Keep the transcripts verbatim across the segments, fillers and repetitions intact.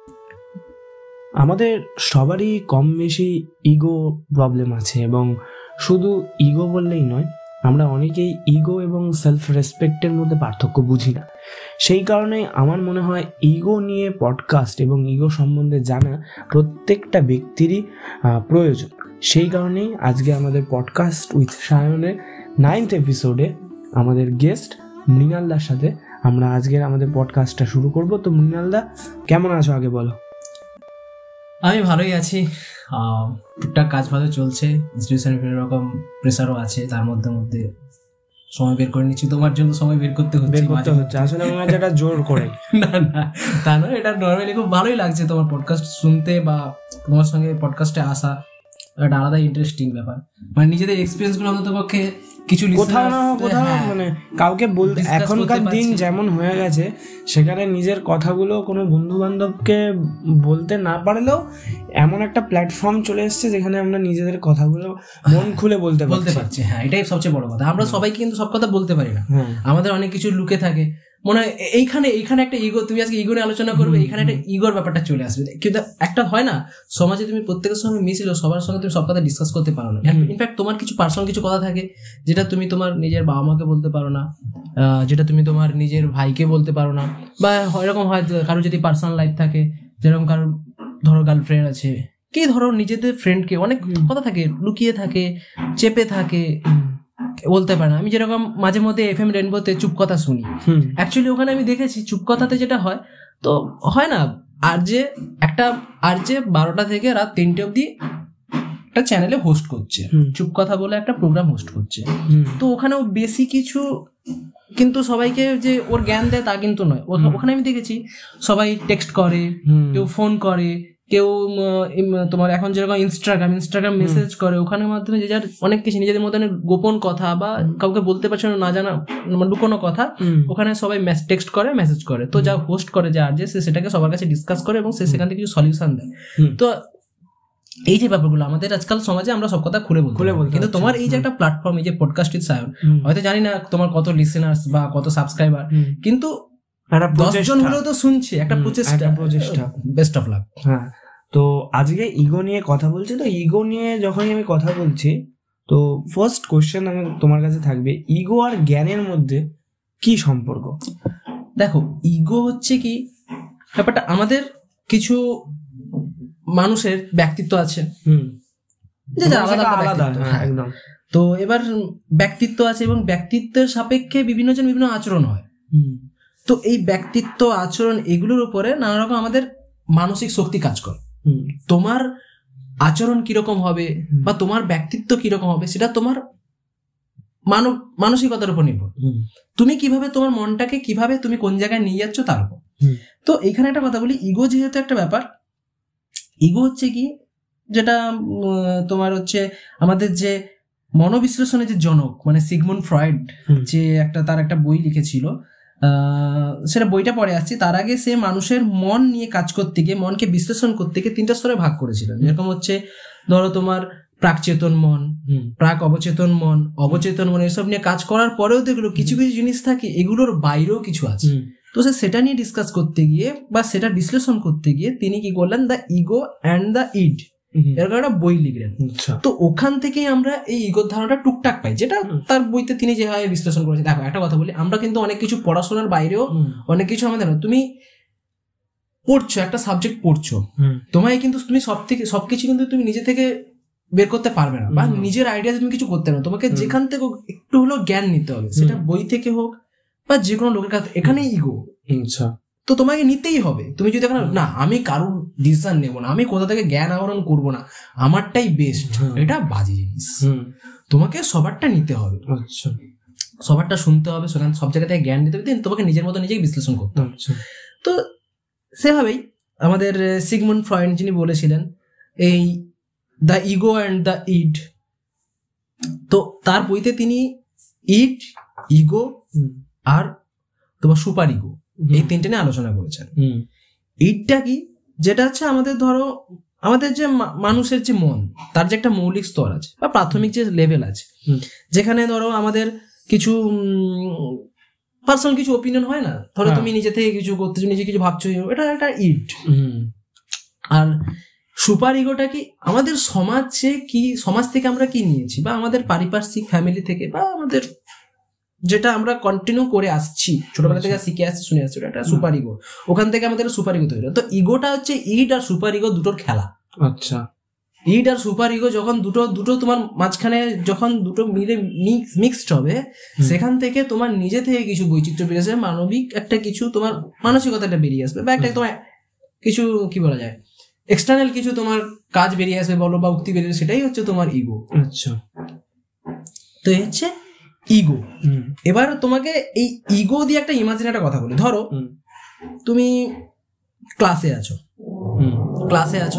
আমাদের সবারই কম বেশি ইগো প্রবলেম আছে, এবং শুধু ইগো বললেই নয়, আমরা অনেকেই ইগো এবং সেলফ রেসপেক্টের মধ্যে পার্থক্য বুঝি না। সেই কারণে আমার মনে হয় ইগো নিয়ে পডকাস্ট এবং ইগো সম্বন্ধে জানা প্রত্যেকটা ব্যক্তিরই প্রয়োজন। সেই কারণেই আজকে আমাদের পডকাস্ট উইথ সায়নের নাইন্থ এপিসোডে আমাদের গেস্ট মৃণালদার সাথে আমরা আজকের আমাদের পডকাস্টটা শুরু করব। তো মৃণালদা, কেমন আছো আগে বলো? আমি ভালোই আছি, টুকটাক কাজ ভালো চলছে, ইনস্টিটিউশনে বিভিন্ন রকম প্রেসারও আছে, তার মধ্যে মধ্যে সময় বের করে নিচ্ছি। তোমার জন্য সময় বের করতে হচ্ছে বের করতে হচ্ছে আসলে মনে হচ্ছে এটা জোর করে না না তা নয়, এটা নর্মালি খুব ভালোই লাগছে তোমার পডকাস্ট শুনতে বা তোমার সঙ্গে পডকাস্টে আসা, একটা আলাদা ইন্টারেস্টিং ব্যাপার। মানে নিজেদের এক্সপিরিয়েন্স গুলো আমাদের পক্ষে কিছু কোথাও না কোথাও মানে কাউকে বলতে, এখনকার দিন যেমন হয়ে গেছে সেখানে নিজের কথাগুলো কোনো বন্ধু বান্ধবকে বলতে না পারলেও এমন একটা প্ল্যাটফর্ম চলে এসেছে যেখানে আমরা নিজেদের কথাগুলো মন খুলে বলতে বলতে পারছি। হ্যাঁ, এটাই সবচেয়ে বড় কথা। আমরা সবাইকে কিন্তু সব কথা বলতে পারি না, আমাদের অনেক কিছু লুকে থাকে। মনে হয় এইখানে এইখানে একটা ইগো, তুমি আজকে ইগো নিয়ে আলোচনা করবে, এখানে একটা ইগোর ব্যাপারটা চলে আসবে। কিন্তু একটা হয় না, সমাজে তুমি প্রত্যেকের সঙ্গে মিশিল, সবার সঙ্গে তুমি সব কথা ডিসকাস করতে পারো না। ইনফ্যাক্ট তোমার কিছু পার্সোনাল কিছু কথা থাকে যেটা তুমি তোমার নিজের বাবা মাকে বলতে পারো না, যেটা তুমি তোমার নিজের ভাইকে বলতে পারো না, বা এরকম হয় কারো যদি পার্সোনাল লাইফ থাকে, যেরকম কারোর ধরো গার্লফ্রেন্ড আছে, কে ধরো নিজেদের ফ্রেন্ডকে অনেক কথা থাকে, লুকিয়ে থাকে, চেপে থাকে, বলতে পারে না। আমি যেরকম মাঝে মধ্যে এফ এম রেনবোতে চুপ কথা শুনি, অ্যাকচুয়ালি ওখানে আমি দেখেছি চুপ কথাতে যেটা হয়, তো হয় না আর যে একটা আর যে বারোটা থেকে রাত তিনটে অব্দি একটা চ্যানেলে হোস্ট করছে, চুপ কথা বলে একটা প্রোগ্রাম হোস্ট করছে। তো ওখানেও বেশি কিছু কিন্তু সবাইকে যে ওর জ্ঞান দেয় তা কিন্তু নয়। ওখানে আমি দেখেছি সবাই টেক্সট করে, কেউ ফোন করে, কেউ তোমার এখন যেরকম ইনস্টাগ্রাম ইনস্টাগ্রাম মেসেজ করে, ওখানের মাধ্যমে যে যার অনেক কিছু নিজেদের মধ্যে গোপন কথা বা কাউকে বলতে পারছে না জানা লুকোনো কথা, ওখানে সবাই টেক্সট করে, মেসেজ করে। তো যা হোস্ট করে যে আর যে সে সেটাকে সবার কাছে ডিসকাস করে এবং সে সেখান থেকে কিছু সলিউশন দেয়। তো এই যে ব্যাপারগুলো আমাদের আজকাল সমাজে আমরা সব কথা খুলে বলতে খুলে বলতে কিন্তু তোমার এই যে একটা প্ল্যাটফর্ম, এই যে পডকাস্ট উইথ সায়ন, হয়তো জানি না তোমার কত লিসেনার্স বা কত সাবস্ক্রাইবার, কিন্তু দশ জন হলেও তো শুনছে, একটা প্রচেষ্টা প্রচেষ্টা বেস্ট অফ লাক। হ্যাঁ, তো আজকে ইগো নিয়ে কথা বলছি। তো ইগো নিয়ে যখনই আমি কথা বলছি, তো ফার্স্ট কোশ্চেন আমার তোমার কাছে থাকবে, ইগো আর জ্ঞানের মধ্যে কি সম্পর্ক? দেখো, ইগো হচ্ছে কি ব্যাপারটা, আমাদের কিছু মানুষের ব্যক্তিত্ব আছে, আলাদা একদম। তো এবার ব্যক্তিত্ব আছে এবং ব্যক্তিত্বের সাপেক্ষে বিভিন্ন জন বিভিন্ন আচরণ হয়। তো এই ব্যক্তিত্ব আচরণ এগুলোর উপরে নানা রকম আমাদের মানসিক শক্তি কাজ করে। তোমার আচরণ কিরকম হবে বা তোমার ব্যক্তিত্ব কিরকম হবে সেটা তোমার মানব মানসিকতার উপর নির্ভর। তুমি কিভাবে তোমার মনটাকে কিভাবে তুমি কোন জায়গায় নিয়ে যাচ্ছ তার উপর। তো এখানে একটা কথা বলি, ইগো যেহেতু একটা ব্যাপার, ইগো হচ্ছে কি যেটা তোমার হচ্ছে আমাদের যে মনোবিশ্লেষণের যে জনক, মানে সিগমুন্ড ফ্রয়েড, যে একটা তার একটা বই লিখেছিল, সেটা বইটা পড়ে আসছি। তার আগে সে মানুষের মন নিয়ে কাজ করতে গিয়ে, মনকে বিশ্লেষণ করতে গিয়ে তিনটা স্তরে ভাগ করেছিলেন। যেরকম হচ্ছে ধরো তোমার প্রাকচেতন মন, প্রাক অবচেতন মন, অবচেতন মন, এসব নিয়ে কাজ করার পরেও দেখলো কিছু কিছু জিনিস থাকে এগুলোর বাইরেও কিছু আছে। তো সে সেটা নিয়ে ডিসকাস করতে গিয়ে বা সেটা বিশ্লেষণ করতে গিয়ে তিনি কি করলেন, the ego and the id, এরকম একটা বই লিখলেন। তো ওখান থেকেই আমরা এই ইগোর ধারণাটা টুকটাক পাই, যেটা তার বইতে তিনি যেভাবে বিশ্লেষণ করেছেন। দেখো, একটা কথা বলি, আমরা কিন্তু অনেক কিছু পড়াশোনার বাইরেও অনেক কিছু আমাদের, তুমি পড়ছো একটা সাবজেক্ট পড়ছো, তোমায় কিন্তু তুমি সব থেকে সবকিছু কিন্তু তুমি নিজে থেকে বের করতে পারবে না, বা নিজের আইডিয়া তুমি কিছু করতে পারবে না। তোমাকে যেখান থেকে একটু হলেও জ্ঞান নিতে হবে, সেটা বই থেকে হোক বা যে কোনো লোকের কাছে। এখানে ইগো, তো তোমাকে নিতেই হবে। তুমি যদি এখন না আমি কারোর ডিসিশন নেবো না, আমি কোথা থেকে জ্ঞান আহরণ করবো না, আমারটাই বেস্ট, এটা বাজে জিনিস। তোমাকে সবারটা নিতে হবে, সবারটা শুনতে হবে, সব জায়গা থেকে জ্ঞান নিতে হবে, তোমাকে নিজের মতো নিজেকে বিশ্লেষণ করতে হবে। তো সেভাবেই আমাদের সিগমুন্ড ফ্রয়েড যিনি বলেছিলেন এই the ego and the id, তো তার বইতে তিনি ইড, ইগো আর তোমার সুপার ইগো, এই তিনটে নিয়ে আলোচনা করেছেন। ইডটা কি, যেটা হচ্ছে আমাদের ধরো আমাদের যে মানুষের যে মন, তার যে একটা মৌলিক স্তর আছে বা প্রাথমিক যে লেভেল আছে, যেখানে ধরো আমাদের কিছু পার্সোনাল কিছু ওপিনিয়ন হয় না, ধরো তুমি নিজে থেকে কিছু করতেছো, নিজে কিছু ভাবছো, এটা একটা ইট। আর সুপার ইগোটা কি আমাদের সমাজে কি, সমাজ থেকে আমরা কি নিয়েছি, বা আমাদের পারিপার্শ্বিক ফ্যামিলি থেকে, বা আমাদের যেটা আমরা কন্টিনিউ করে আসছি ছোটবেলা থেকে শিখে আসছি শুনে আসছি, এটা সুপার ইগো, ওখান থেকে আমাদের সুপার ইগো তৈরি। তো ইগোটা হচ্ছে ইট আর সুপার ইগো দুটোর খেলা। আচ্ছা, ইট আর সুপার ইগো যখন দুটো দুটো তোমার মাঝখানে যখন দুটো মিলে মিক্স মিক্সড হবে, সেখান থেকে তোমার নিজে থেকে কিছু বৈচিত্র্য বেরিয়ে আসবে, মানবিক একটা কিছু তোমার মানসিকতাটা বেরিয়ে আসবে, বা একটা তোমার কিছু কি বলা যায় এক্সটার্নাল কিছু তোমার কাজ বেরিয়ে আসবে বলো, বা উক্তি বেরিয়ে, সেটাই হচ্ছে তোমার ইগো। আচ্ছা, তো এই হচ্ছে ইগো। এবার তোমাকে এই ইগো দিয়ে একটা ইমাজিন একটা কথা বলি। ধরো তুমি ক্লাসে আছো, ক্লাসে আছো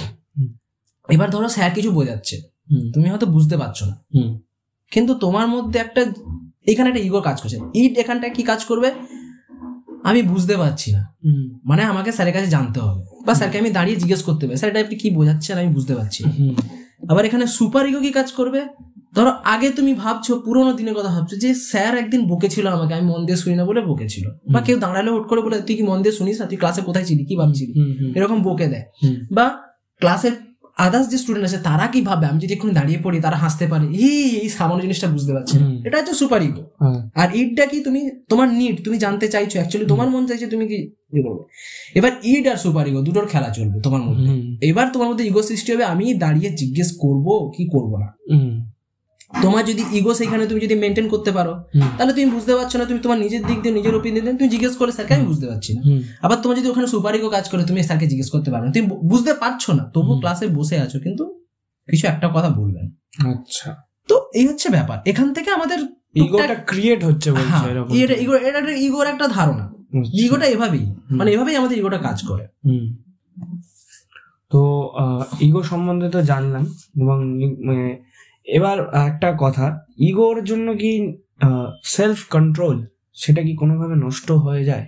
এবার ধরো স্যার কিছু বোঝাচ্ছে, তুমি হয়তো বুঝতে পারছো না, কিন্তু তোমার মধ্যে একটা এখানে একটা ইগো কাজ করছে। ইট এখানটা কি কাজ করবে, আমি বুঝতে পারছি না, মানে আমাকে স্যারের কাছে জানতে হবে, বা স্যারকে আমি দাঁড়িয়ে জিজ্ঞেস করতে হবে স্যার এটা আপনি কি বোঝাচ্ছেন আমি বুঝতে পারছি। আবার এখানে সুপার ইগো কি কাজ করবে, ধরো আগে তুমি ভাবছো পুরোনো দিনের কথা ভাবছো যে স্যার একদিন বকেছিল আমাকে, আমি মন দিয়ে শুনি না বলে বকেছিল, বা কেউ দাঁড়ালে হুট করে বলে তুই কি মন দিয়ে শুনিস না, তুই ক্লাসে কোথায় ছিলি, কি ভাবছিলি, এরকম বকে দেয়। বা ক্লাসের আদার্স যে স্টুডেন্ট আছে তারা কি ভাবে, আমি যদি এক্ষুনি দাঁড়িয়ে পড়ি তারা হাসতে পারে, এই সামান্য জিনিসটা বুঝতে পারছি, এটা হচ্ছে সুপার ইগো। আর ইটটা কি, তুমি তোমার নিড, তুমি জানতে চাইছো, অ্যাকচুয়ালি তোমার মন চাইছে তুমি কি করবে। এবার ইট আর সুপার ইগো দুটোর খেলা চলবে তোমার মধ্যে। এবার তোমার মধ্যে ইগো সৃষ্টি হবে, আমি দাঁড়িয়ে জিজ্ঞেস করব কি করব না। তোমার যদি ইগো সেখানে তুমি যদি মেনটেন করতে পারো, তাহলে তুমি বুঝতে পারছো না, তুমি তোমার নিজের দিক দিয়ে নিজের ওপিনিয়ন দিয়ে তুমি জিজ্ঞেস করে স্যারকে আমি বুঝতে পারছি না। আবার তোমার যদি ওখানে সুপার ইগো কাজ করে, তুমি স্যারকে জিজ্ঞেস করতে পারো না, তুমি বুঝতে পারছো না, তবু ক্লাসে বসে আছো কিন্তু কিছু একটা কথা বলবেন। আচ্ছা, তো এই হচ্ছে ব্যাপার, এখান থেকে আমাদের ইগোটা ক্রিয়েট হচ্ছে বলছো এরকম। এটা ইগো, এটা একটা ইগোর একটা ধারণা, ইগোটা এভাবেই, মানে এভাবেই আমাদের ইগোটা কাজ করে। তো ইগো সম্বন্ধে তো জানলাম, এবং এবার একটা কথা, ইগোর জন্য কি সেলফ কন্ট্রোল সেটা কি কোনোভাবে নষ্ট হয়ে যায়?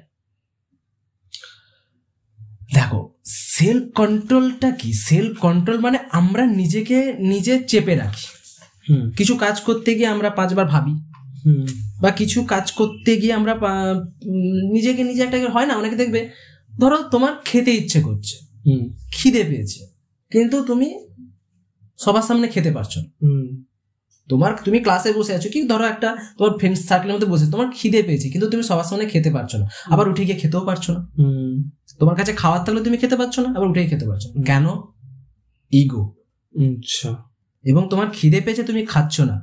দেখো সেলফ কন্ট্রোলটা কি, সেলফ কন্ট্রোল মানে আমরা নিজেকে নিজে চেপে রাখি। কিছু কাজ করতে গিয়ে আমরা পাঁচবার ভাবি, বা কিছু কাজ করতে গিয়ে আমরা নিজেকে নিজে একটা হয় না, অনেকে দেখবে ধরো তোমার খেতে ইচ্ছে করছে, খিদে পেয়েছে, কিন্তু তুমি সবার সামনে খেতে পারছো না, তোমার তুমি ক্লাসে বসে আছো, কি ধরো একটা তোমার ফ্রেন্ড সার্কেলের মধ্যে বসে তোমার খিদে পেয়েছে, কিন্তু তুমি সবার সামনে খেতে পারছো না, আবার উঠে গিয়ে খেতেও পারছো না। তোমার কাছে খাওয়ার থাকলে তুমি খেতে পারছো না, আবার উঠে খেতে পারছো না, কেন? ইগো। আচ্ছা, এবং তোমার খিদে পেয়েছে তুমি খাচ্ছ না,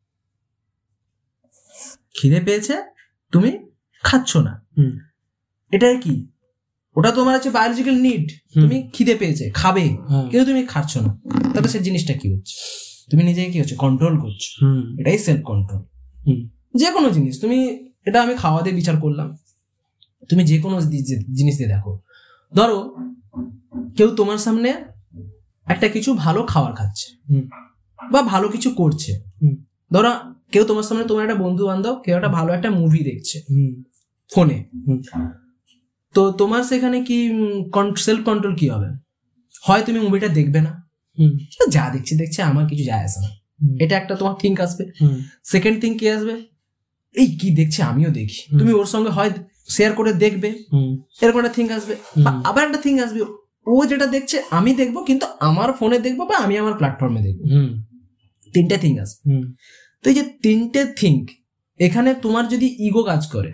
খিদে পেয়েছে তুমি খাচ্ছ না, এটাই কি, ওটা তোমার হচ্ছে বায়োলজিক্যাল নিড, তুমি খিদে পেয়েছে খাবে, কিন্তু তুমি খাচ্ছ না, তাহলে সে জিনিসটা কি হচ্ছে, তুমি নিজেকে কি হচ্ছে কন্ট্রোল করছো, এটাই সেলফ কন্ট্রোল। যে কোনো জিনিস তুমি, এটা আমি খাওয়া দিয়ে বিচার করলাম, তুমি যে কোনো জিনিস দিয়ে দেখো, ধরো কেউ তোমার সামনে একটা কিছু ভালো খাবার খাচ্ছে বা ভালো কিছু করছে, ধরো কেউ তোমার সামনে, তোমার একটা বন্ধু বান্ধব কেউ একটা ভালো একটা মুভি দেখছে ফোনে, তো তোমার সেখানে কি সেলফ কন্ট্রোল কি হবে, হয় তুমি মুভিটা দেখবে না, যা দেখছি দেখছি আমার কিছু যায় আসে না, এটা একটা তোমার থিঙ্ক আসবে। সেকেন্ড থিঙ্ক কি আসবে, এই কি দেখছে আমিও দেখি, তুমি ওর সঙ্গে হয় শেয়ার করে দেখবে, এরকম একটা থিঙ্ক আসবে। আবার একটা থিঙ্ক আসবে, ও যেটা দেখছে আমি দেখবো, কিন্তু আমার ফোনে দেখবো বা আমি আমার প্ল্যাটফর্মে দেখবো, তিনটে থিঙ্ক আসবে। তো এই যে তিনটে থিঙ্ক, এখানে তোমার যদি ইগো কাজ করে,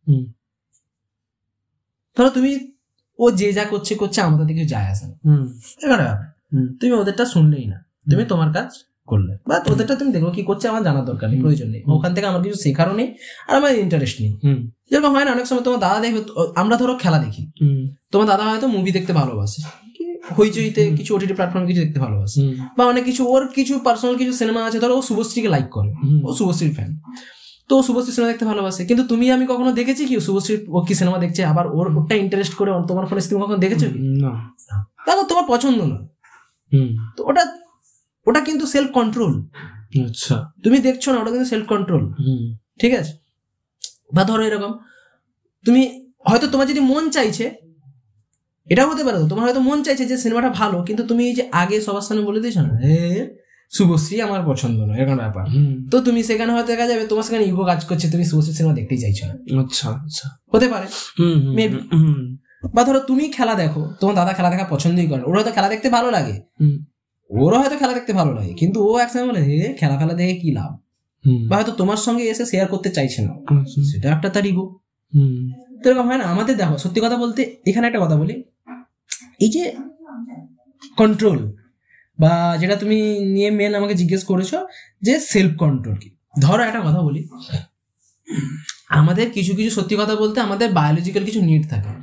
ধরো তুমি ও যে যা করছে করছে আমার তাতে কিছু যায় আসে না, তুমি ওদেরটা শুনলেই না, তুমি তোমার কাজ করলে, বা ওদেরটা তুমি দেখো কি করছে আমার জানার দরকার নেই, প্রয়োজন নেই, ওখান থেকে আমার কিছু শেখারও নেই আর আমার ইন্টারেস্ট নেই। যেরকম হয় না অনেক সময় তোমার দাদা দেখবে, আমরা ধরো খেলা দেখি, তোমার দাদা হয়তো মুভি দেখতে ভালোবাসে, হইচইতে কিছু ওটিটি প্ল্যাটফর্মে কিছু দেখতে ভালোবাসে, বা অনেক কিছু ওর কিছু পার্সোনাল কিছু সিনেমা আছে, ধরো ও শুভশ্রীকে লাইক করে, ও শুভশ্রীর ফ্যান, তো শুভশ্রী সিনেমা দেখতে ভালোবাসে, কিন্তু তুমি আমি কখনো দেখেছি কি শুভশ্রী ও কি সিনেমা দেখছে, আবার ওর ওটা ইন্টারেস্ট করে তোমার ফোনে তুমি কখনো দেখেছো কি? না, তাহলে তোমার পছন্দ না, তো ওটা ওটা কিন্তু সেলফ কন্ট্রোল। আচ্ছা, তুমি দেখছো না, ওটা কিন্তু সেলফ কন্ট্রোল, ঠিক আছে? বা ধরো এরকম, তুমি হয়তো তোমার যদি মন চাইছে, এটাও হতে পারে, তোমার হয়তো মন চাইছে যে সিনেমাটা ভালো, কিন্তু তুমি এই যে আগে সবার সামনে বলে দিয়েছো না, শুভশ্রী আমার পছন্দ নয়, এরকম ব্যাপার। তো তুমি সেখানে হয়তো দেখা যাবে তোমার সেখানে ইগো কাজ করছে, তুমি শুভশ্রী সিনেমা দেখতেই চাইছো না। আচ্ছা আচ্ছা, হতে পারে মেবি। বা ধরো তুমি খেলা দেখো, তোমার দাদা খেলা দেখা পছন্দই করে, ওর হয়তো খেলা দেখতে ভালো লাগে, ওরও হয়তো খেলা দেখতে ভালো লাগে, কিন্তু ও একসময় বলে হে খেলা ফেলা দেখে কি লাভ, বা হয়তো তোমার সঙ্গে এসে শেয়ার করতে চাইছে না, সেটা একটা তার ইগো। তো এরকম হয় না আমাদের। দেখো সত্যি কথা বলতে এখানে একটা কথা বলি, এই যে কন্ট্রোল বা যেটা তুমি নিয়ে মেন আমাকে জিজ্ঞেস করেছো যে সেলফ কন্ট্রোল কি, ধরো একটা কথা বলি, আমাদের কিছু কিছু সত্যি কথা বলতে আমাদের বায়োলজিক্যাল কিছু নিড থাকে,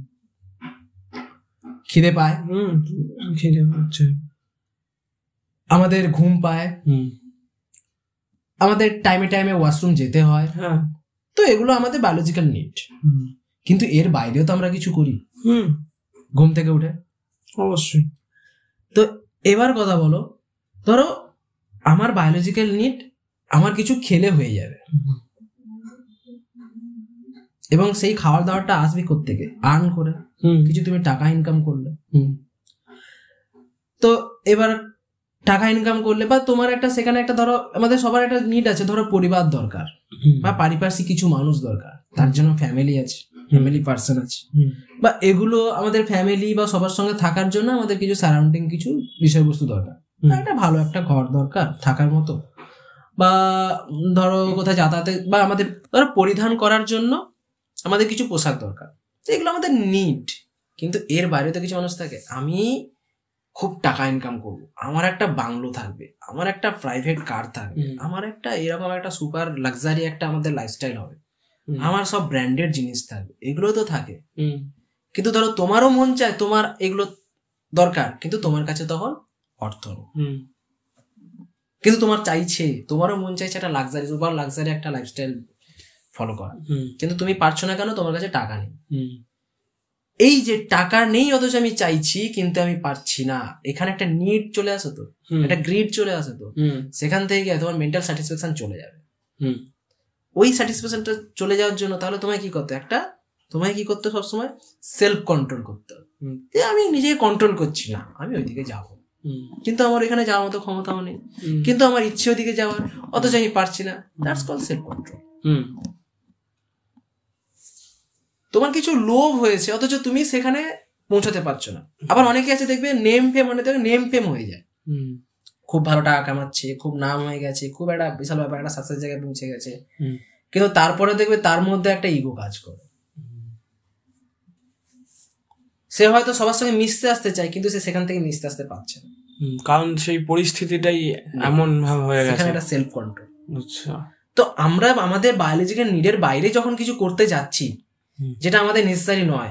খিদে পায়, খিদে পাচ্ছে, আমাদের ঘুম পায়, আমাদের টাইমে টাইমে ওয়াশরুম যেতে হয়, তো এগুলো আমাদের বায়োলজিক্যাল নিড। কিন্তু এর বাইরেও তো আমরা কিছু করি ঘুম থেকে উঠে, অবশ্যই। তো এবার কথা বলো, ধরো আমার বায়োলজিক্যাল নিড আমার কিছু খেলে হয়ে যাবে, এবং সেই খাবার দাবারটা আসবে কোত্থেকে, আর্ন করে, কিছু তুমি টাকা ইনকাম করলে। তো এবার টাকা ইনকাম করলে বা তোমার একটা সেখানে একটা ধরো আমাদের সবার একটা নিড আছে, ধরো পরিবার দরকার বা পারিপার্শ্বিক কিছু মানুষ দরকার, তার জন্য ফ্যামিলি আছে, ফ্যামিলি পার্সন আছে, বা এগুলো আমাদের ফ্যামিলি বা সবার সঙ্গে থাকার জন্য আমাদের কিছু সারাউন্ডিং কিছু বিষয়বস্তু দরকার, একটা ভালো একটা ঘর দরকার থাকার মতো, বা ধরো কোথায় যাতায়াতে বা আমাদের ধরো পরিধান করার জন্য আমাদের কিছু পোশাক দরকার, এগুলো আমাদের নিড। কিন্তু এর বাইরে তো কিছু মানুষ থাকে, আমি খুব টাকা ইনকাম করবো, আমার একটা বাংলো থাকবে, আমার একটা প্রাইভেট কার থাকবে, আমার একটা এরকম একটা সুপার লাক্সারি একটা আমাদের লাইফস্টাইল হবে, আমার সব ব্র্যান্ডেড জিনিস থাকবে, এগুলো তো থাকে। কিন্তু ধরো তোমারও মন চায়, তোমার এগুলো দরকার, কিন্তু তোমার কাছে তখন অর্থ নেই, কিন্তু তোমার চাইছে, তোমারও মন চাইছে একটা লাক্সারি সুপার লাক্সারি একটা লাইফস্টাইল ফলো করা, কিন্তু তুমি পারছো না কেন, তোমার কাছে টাকা নেই। এই যে টাকা নেই অথচ আমি চাইছি কিন্তু আমি পারছি না, এখানে একটা নিড চলে আসে, তো একটা গ্রিড চলে আসে, তো সেখান থেকে তোমার মেন্টাল স্যাটিসফ্যাকশন চলে যাবে। ওই স্যাটিসফ্যাকশনটা চলে যাওয়ার জন্য তাহলে তোমায় কি করতে, একটা তোমায় কি করতে সবসময় সেলফ কন্ট্রোল করতে হবে, যে আমি নিজেকে কন্ট্রোল করছি না, আমি ওইদিকে যাবো, কিন্তু আমার এখানে যাওয়ার মতো ক্ষমতাও নেই, কিন্তু আমার ইচ্ছে ওদিকে যাওয়ার, অথচ আমি পারছি না, দ্যাটস কল্ড সেলফ কন্ট্রোল। তোমার কিছু লোভ হয়েছে অথচ তুমি সেখানে পৌঁছাতে পারছো না। আবার অনেকে আছে দেখবে নেম ফেম, মানে নেম ফেম হয়ে যায়, খুব ভালো টাকা কামাচ্ছে, খুব নাম হয়ে গেছে, খুব একটা বিশাল ব্যাপার, একটা সাকসেস জায়গায় পৌঁছে গেছে, কিন্তু তারপরে দেখবে তার মধ্যে একটা ইগো কাজ করে, সে হয়তো সবার সঙ্গে মিশতে আসতে চায় কিন্তু সে সেখান থেকে মিশতে আসতে পারছে না, কারণ সেই পরিস্থিতিটাই এমন ভাবে হয়ে গেছে, সেখানে একটা সেলফ কন্ট্রোল। আচ্ছা, তো আমরা আমাদের বায়োলজিক্যাল নিডের বাইরে যখন কিছু করতে যাচ্ছি যেটা আমাদের নেসেসারি নয়,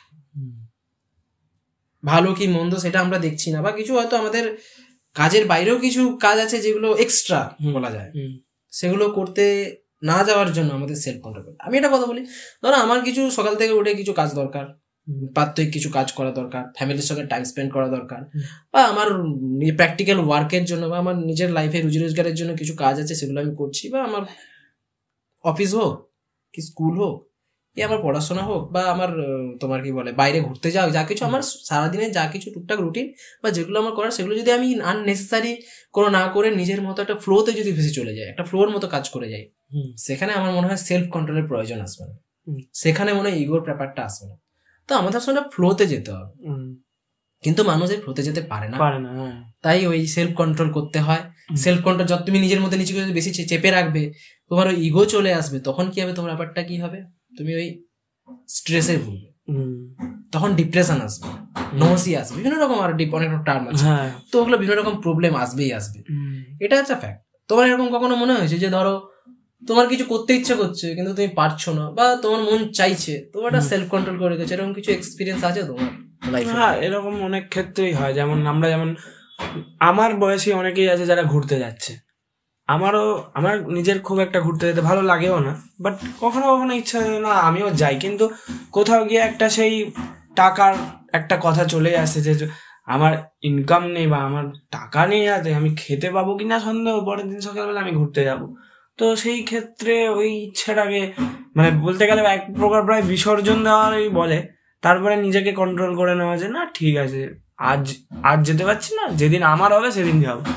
ভালো কি মন্দ সেটা আমরা দেখছি না, বা কিছু হয়তো আমাদের কাজের বাইরেও কিছু কাজ আছে যেগুলো এক্সট্রা বলা যায়, সেগুলো করতে না যাওয়ার জন্য আমাদের সেলফ কন্ট্রোল। আমি এটা কথা বলি, ধরো আমার কিছু সকাল থেকে উঠে কিছু কাজ দরকার, প্রাত্যহিক কিছু কাজ করা দরকার, ফ্যামিলির সঙ্গে টাইম স্পেন্ড করা দরকার, বা আমার প্র্যাকটিক্যাল ওয়ার্কের জন্য বা আমার নিজের লাইফে রুজি রোজগারের জন্য কিছু কাজ আছে সেগুলো আমি করছি, বা আমার অফিস হোক কি স্কুল হোক, কি আমার পড়াশোনা হোক, বা আমার তোমার কি বলে বাইরে ঘুরতে যাও, যা কিছু আমার সারাদিনে যা কিছু টুকটাক রুটিন বা যেগুলো আমার করার, সেগুলো যদি আমি আননেসেসারি কোনো না করে নিজের মতো একটা ফ্লোতে যদি ভেসে চলে যায়, একটা ফ্লোর মতো কাজ করে যাই, সেখানে আমার মনে হয় সেলফ কন্ট্রোলের প্রয়োজন আসবে না, সেখানে মনে হয় ইগোর ব্যাপারটা আসবে না। তো আমাদের সঙ্গে ফ্লোতে যেতে হবে, কিন্তু মানুষ এই ফ্লোতে যেতে পারে না, তাই ওই সেলফ কন্ট্রোল করতে হয়। সেলফ কন্ট্রোল যত তুমি নিজের মধ্যে নিজেকে বেশি চেপে রাখবে, তোমার ওই ইগো চলে আসবে, তখন কি হবে, তোমার ব্যাপারটা কি হবে, তুমি ওই স্ট্রেসে ভুগবে, তখন ডিপ্রেশন আসবে, নৌসি আসবে, বিভিন্ন রকম আর অনেক টার্ম আছে, তো ওগুলো বিভিন্ন রকম প্রবলেম আসবেই আসবে, এটা হচ্ছে ফ্যাক্ট। তোমার এরকম কখনো মনে হয়েছে যে ধরো তোমার কিছু করতে ইচ্ছে করছে কিন্তু তুমি পারছো না, বা তোমার মন চাইছে, তোমার একটা সেলফ কন্ট্রোল করে গেছে, এরকম কিছু এক্সপিরিয়েন্স আছে তোমার লাইফে? হ্যাঁ, এরকম অনেক ক্ষেত্রেই হয়। যেমন আমরা যেমন আমার বয়সী অনেকেই আছে যারা ঘুরতে যাচ্ছে, আমারও আমার নিজের খুব একটা ঘুরতে যেতে ভালো লাগেও না, বাট কখনো কখনো ইচ্ছা হয় না আমিও যাই, কিন্তু কোথাও গিয়ে একটা সেই টাকার একটা কথা চলে আসে যে আমার ইনকাম নেই বা আমার টাকা নেই, আছে আমি খেতে পাবো কিনা সন্দেহ, পরের দিন সকালবেলা আমি ঘুরতে যাব। তো সেই ক্ষেত্রে ওই ইচ্ছেটাকে মানে বলতে গেলে এক প্রকার প্রায় বিসর্জন দেওয়ারই বলে, তারপরে নিজেকে কন্ট্রোল করে নেওয়া যে না ঠিক আছে, আজ আজ যেতে পারছি না, যেদিন আমার হবে সেদিন যাবো। তো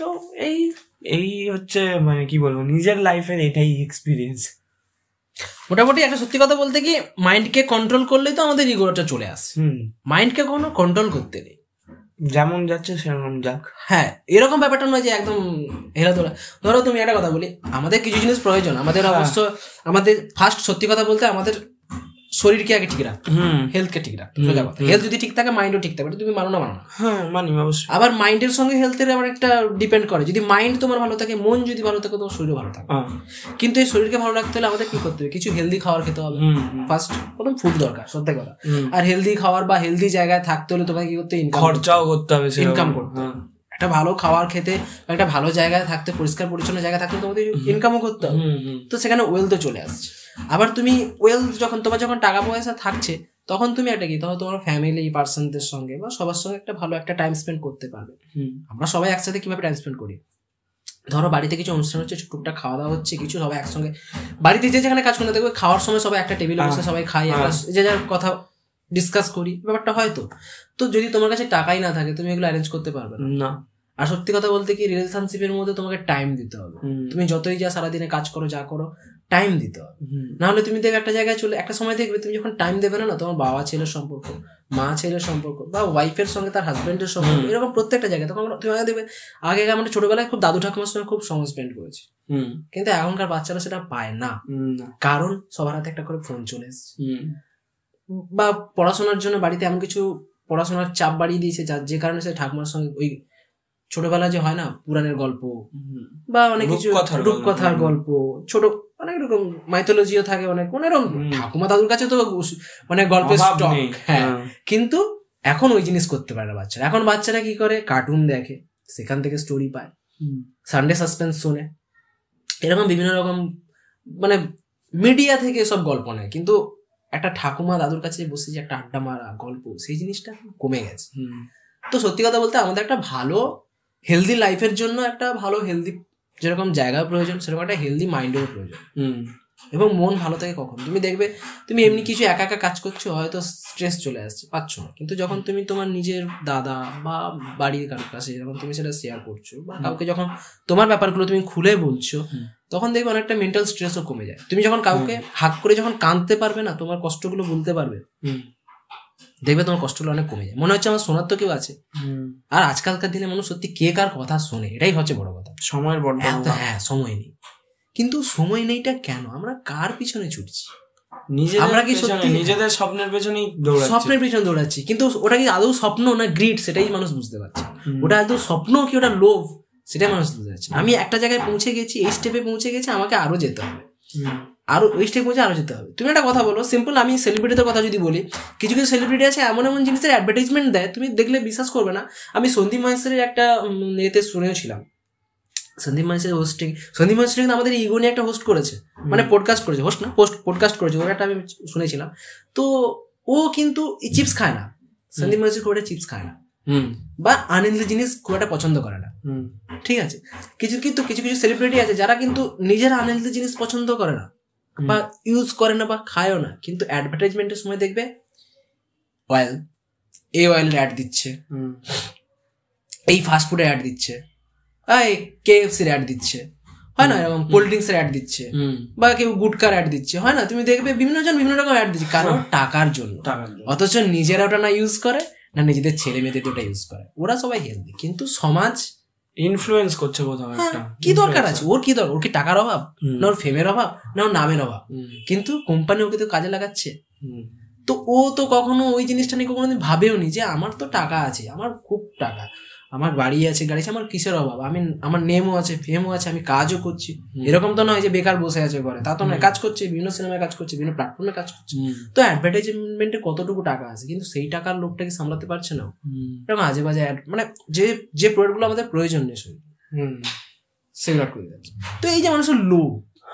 তো এই এই হচ্ছে মানে কি বলবো নিজের লাইফের এটাই এক্সপিরিয়েন্স। মোটামুটি একটা সত্যি কথা বলতে কি মাইন্ডকে কন্ট্রোল করলেই তো আমাদের ইগোটা চলে আসে। মাইন্ডকে কোনো কন্ট্রোল করতে নেই, যেমন যাচ্ছে সেরকম যাক। হ্যাঁ, এরকম ব্যাপারটা নয় যে একদম হেরা ধরা। ধরো তুমি একটা কথা বলি, আমাদের কিছু জিনিস প্রয়োজন, আমাদের অবশ্য আমাদের ফার্স্ট সত্যি কথা বলতে আমাদের শরীরকে আগে ঠিক রাখতে, হেলথকে ঠিক রাখতে। সোজা কথা, হেলথ যদি ঠিক থাকে মাইন্ডও ঠিক থাকবে। তুমি মানো না মানো না? হ্যাঁ মানি অবশ্যই। আবার মাইন্ডের সঙ্গে হেলথের আবার একটা ডিপেন্ড করে। যদি মাইন্ড তোমার ভালো থাকে, মন যদি ভালো থাকে, তোমার শরীরও ভালো থাকে। কিন্তু এই শরীরকে ভালো রাখতে হলে আমাদের কি করতে হবে? কিছু হেলদি খাবার খেতে হবে। ফার্স্ট প্রথম ফুড দরকার, সত্যি কথা। আর হেলদি খাবার বা হেলদি জায়গায় থাকতে হলে তোমাকে কি করতে হবে? খরচাও করতে হবে, ইনকাম করতে হবে। একটা ভালো খাবার খেতে, একটা ভালো জায়গায় থাকতে, পরিষ্কার পরিচ্ছন্ন জায়গায় থাকতে তোমাদের ইনকামও করতে হবে। তো সেখানে ওয়েলথও চলে আসছে। আবার তুমি ওয়েলথ যখন তোমার যখন টাকা পয়সা থাকছে, তখন তুমি একটা কি তখন তোমার ফ্যামিলি পার্সনদের সঙ্গে বা সবার সঙ্গে একটা ভালো একটা টাইম স্পেন্ড করতে পারবে। আমরা সবাই একসাথে কিভাবে টাইম স্পেন্ড করি? ধরো বাড়িতে কিছু অনুষ্ঠান হচ্ছে, টুকটাক খাওয়া দাওয়া হচ্ছে, কিছু সবাই একসঙ্গে বাড়িতে যে যেখানে কাজ করতে দেখবে খাওয়ার সময় সবাই একটা টেবিলে বসে সবাই খাই, যে যার কথা ডিসকাস করি, ব্যাপারটা হয়তো। তো যদি তোমার কাছে টাকাই না থাকে, তুমি এগুলো অ্যারেঞ্জ করতে পারবে না। আর সত্যি কথা বলতে কি রিলেশনশিপের মধ্যে তোমাকে টাইম দিতে হবে। তুমি যতই যা সারাদিনে কাজ করো, যা করো, টাইম দিতে হবে। নাহলে তুমি দেখবে একটা জায়গায় চলে একটা সময় দেখবে তুমি যখন টাইম দেবে না, না তোমার বাবা ছেলের সম্পর্ক, মা ছেলের সম্পর্ক, বা ওয়াইফের সঙ্গে তার হাজবেন্ডের সম্পর্ক, এরকম প্রত্যেকটা জায়গায় তখন তুমি আগে দেখবে আগে আমরা ছোটবেলায় খুব দাদু ঠাকুমার সঙ্গে খুব সময় স্পেন্ড করেছি, কিন্তু এখনকার বাচ্চারা সেটা পায় না। কারণ সবার হাতে একটা করে ফোন চলে এসেছে, বা পড়াশোনার জন্য বাড়িতে এমন কিছু পড়াশোনার চাপ বাড়িয়ে দিয়েছে যার যে কারণে সে ঠাকুমার সঙ্গে ওই ছোটবেলা যে হয় না পুরাণের গল্প বা অনেক কিছু রূপকথার গল্প, ছোট অনেক রকম মাইথোলজিও থাকে, অনেক অনেক ঠাকুমা দাদুর কাছে তো মানে গল্পের স্টক। হ্যাঁ, কিন্তু এখন ওই জিনিস করতে পারে না বাচ্চারা। এখন বাচ্চারা কি করে? কার্টুন দেখে, সেখান থেকে স্টোরি পায়, সানডে সাসপেন্স শোনে, এরকম বিভিন্ন রকম মানে মিডিয়া থেকে সব গল্প নেয়। কিন্তু একটা ঠাকুমা দাদুর কাছে বসে যে একটা আড্ডা মারা গল্প, সেই জিনিসটা কমে গেছে। তো সত্যি কথা বলতে আমাদের একটা ভালো হেলদি লাইফের জন্য একটা ভালো হেলদি যেরকম জায়গা প্রয়োজন, সেরকম একটা হেলদি মাইন্ডেরও প্রয়োজন। এবং মন ভালো থাকে কখন? তুমি দেখবে তুমি এমনি কিছু একা একা কাজ করছো, হয়তো স্ট্রেস চলে আসছে, পাচ্ছ না, কিন্তু যখন তুমি তোমার নিজের দাদা বা বাড়ির কারোর কাছে যখন তুমি সেটা শেয়ার করছো, বা কাউকে যখন তোমার ব্যাপারগুলো তুমি খুলে বলছো, তখন দেখবে অনেকটা মেন্টাল স্ট্রেসও কমে যায়। তুমি যখন কাউকে হাত করে যখন কাঁদতে পারবে না, তোমার কষ্টগুলো বলতে পারবে, দেখবে তোমার কষ্টগুলো অনেক কমে যায়। মনে হচ্ছে আমার শোনার তো কেউ আছে। আর আজকালকার দিনে মানুষ সত্যি কে কার কথা শোনে, এটাই হচ্ছে বড় কথা। সময়ের বড় হ্যাঁ, সময় নেই। কিন্তু সময় নেইটা কেন? আমরা কার পিছনে ছুটছি? আমরা কি সত্যি নিজেদের স্বপ্নের পেছনেই দৌড়াচ্ছি? স্বপ্নের পিছনে দৌড়াচ্ছি, কিন্তু ওটা কি আদৌ স্বপ্ন না গ্রিড, সেটাই মানুষ বুঝতে পারছে। ওটা আদৌ স্বপ্ন কি ওটা লোভ, সেটাই মানুষ বুঝতে পারছে। আমি একটা জায়গায় পৌঁছে গেছি, এই স্টেপে পৌঁছে গেছি, আমাকে আরো যেতে হবে, আরো ওই স্টেপ পৌঁছে আরো যেতে হবে। তুমি একটা কথা বলো, সিম্পল, আমি সেলিব্রিটিদের কথা যদি বলি, কিছু কিছু সেলিব্রিটি আছে এমন এমন জিনিসের অ্যাডভার্টাইজমেন্ট দেয়, তুমি দেখলে বিশ্বাস করবে না। আমি সন্দীপ মাহেশ্বরের একটা এতে শুনেছিলাম, সন্দীপ মাহেশ্বরের হোস্টিং, সন্দীপ মাহেশ্বর কিন্তু আমাদের ইগো নিয়ে একটা হোস্ট করেছে, মানে পডকাস্ট করেছে, হোস্ট না পোস্ট পডকাস্ট করেছে, ওর একটা আমি শুনেছিলাম। তো ও কিন্তু চিপস খায় না, সন্দীপ মাহেশ্বর খুব একটা চিপস খায় না, বা আনহেলদি জিনিস খুব একটা পছন্দ করে না, ঠিক আছে। কিছু কিন্তু কিছু কিছু সেলিব্রিটি আছে যারা কিন্তু নিজের আনহেলদি জিনিস পছন্দ করে না, বা ইউজ করে না, বা খায়ও না, কিন্তু অ্যাডভার্টাইজমেন্টের সময় দেখবে অয়েল, এই অয়েলের অ্যাড দিচ্ছে, এই ফাস্টফুডের অ্যাড দিচ্ছে, এই কেএফসির অ্যাড দিচ্ছে, হয় না, এরকম কোল্ড ড্রিঙ্কসের অ্যাড দিচ্ছে, বা কেউ গুটকার অ্যাড দিচ্ছে, হয় না। তুমি দেখবে বিভিন্ন জন বিভিন্ন রকম অ্যাড দিচ্ছে, কারণ টাকার জন্য। অথচ নিজেরা ওটা না ইউজ করে, না নিজেদের ছেলে মেয়েদের ওটা ইউজ করে। ওরা সবাই হেলদি, কিন্তু সমাজ ইনফ্লুয়েন্স করছে কোথাও একটা। কি দরকার আছে ওর? কি দরকার? ওর কি টাকার অভাব, না ওর ফেমের অভাব, না ওর নামের অভাব? কিন্তু কোম্পানি ওকে তো কাজে লাগাচ্ছে। তো ও তো কখনো ওই জিনিসটা নিয়ে কখনো ভাবেও নি যে আমার তো টাকা আছে, আমার খুব টাকা, আমার বাড়ি আছে, গাড়ি আছে, আমার কিসের অভাব? আমি আমার নেমও আছে, ফেমও আছে, আমি কাজও করছি। এরকম তো নয় যে বেকার বসে আছে ঘরে, তা তো নয়, কাজ করছে, বিভিন্ন সিনেমায় কাজ করছে, বিভিন্ন প্ল্যাটফর্মে কাজ করছে। তো অ্যাডভার্টাইজমেন্টে কতটুকু টাকা আছে, কিন্তু সেই টাকার লোকটাকে সামলাতে পারছে না। এরকম আজে বাজে অ্যাড, মানে যে যে প্রোডাক্টগুলো আমাদের প্রয়োজন নেই সেগুলো করে যাচ্ছে। তো এই যে মানুষের লোভ,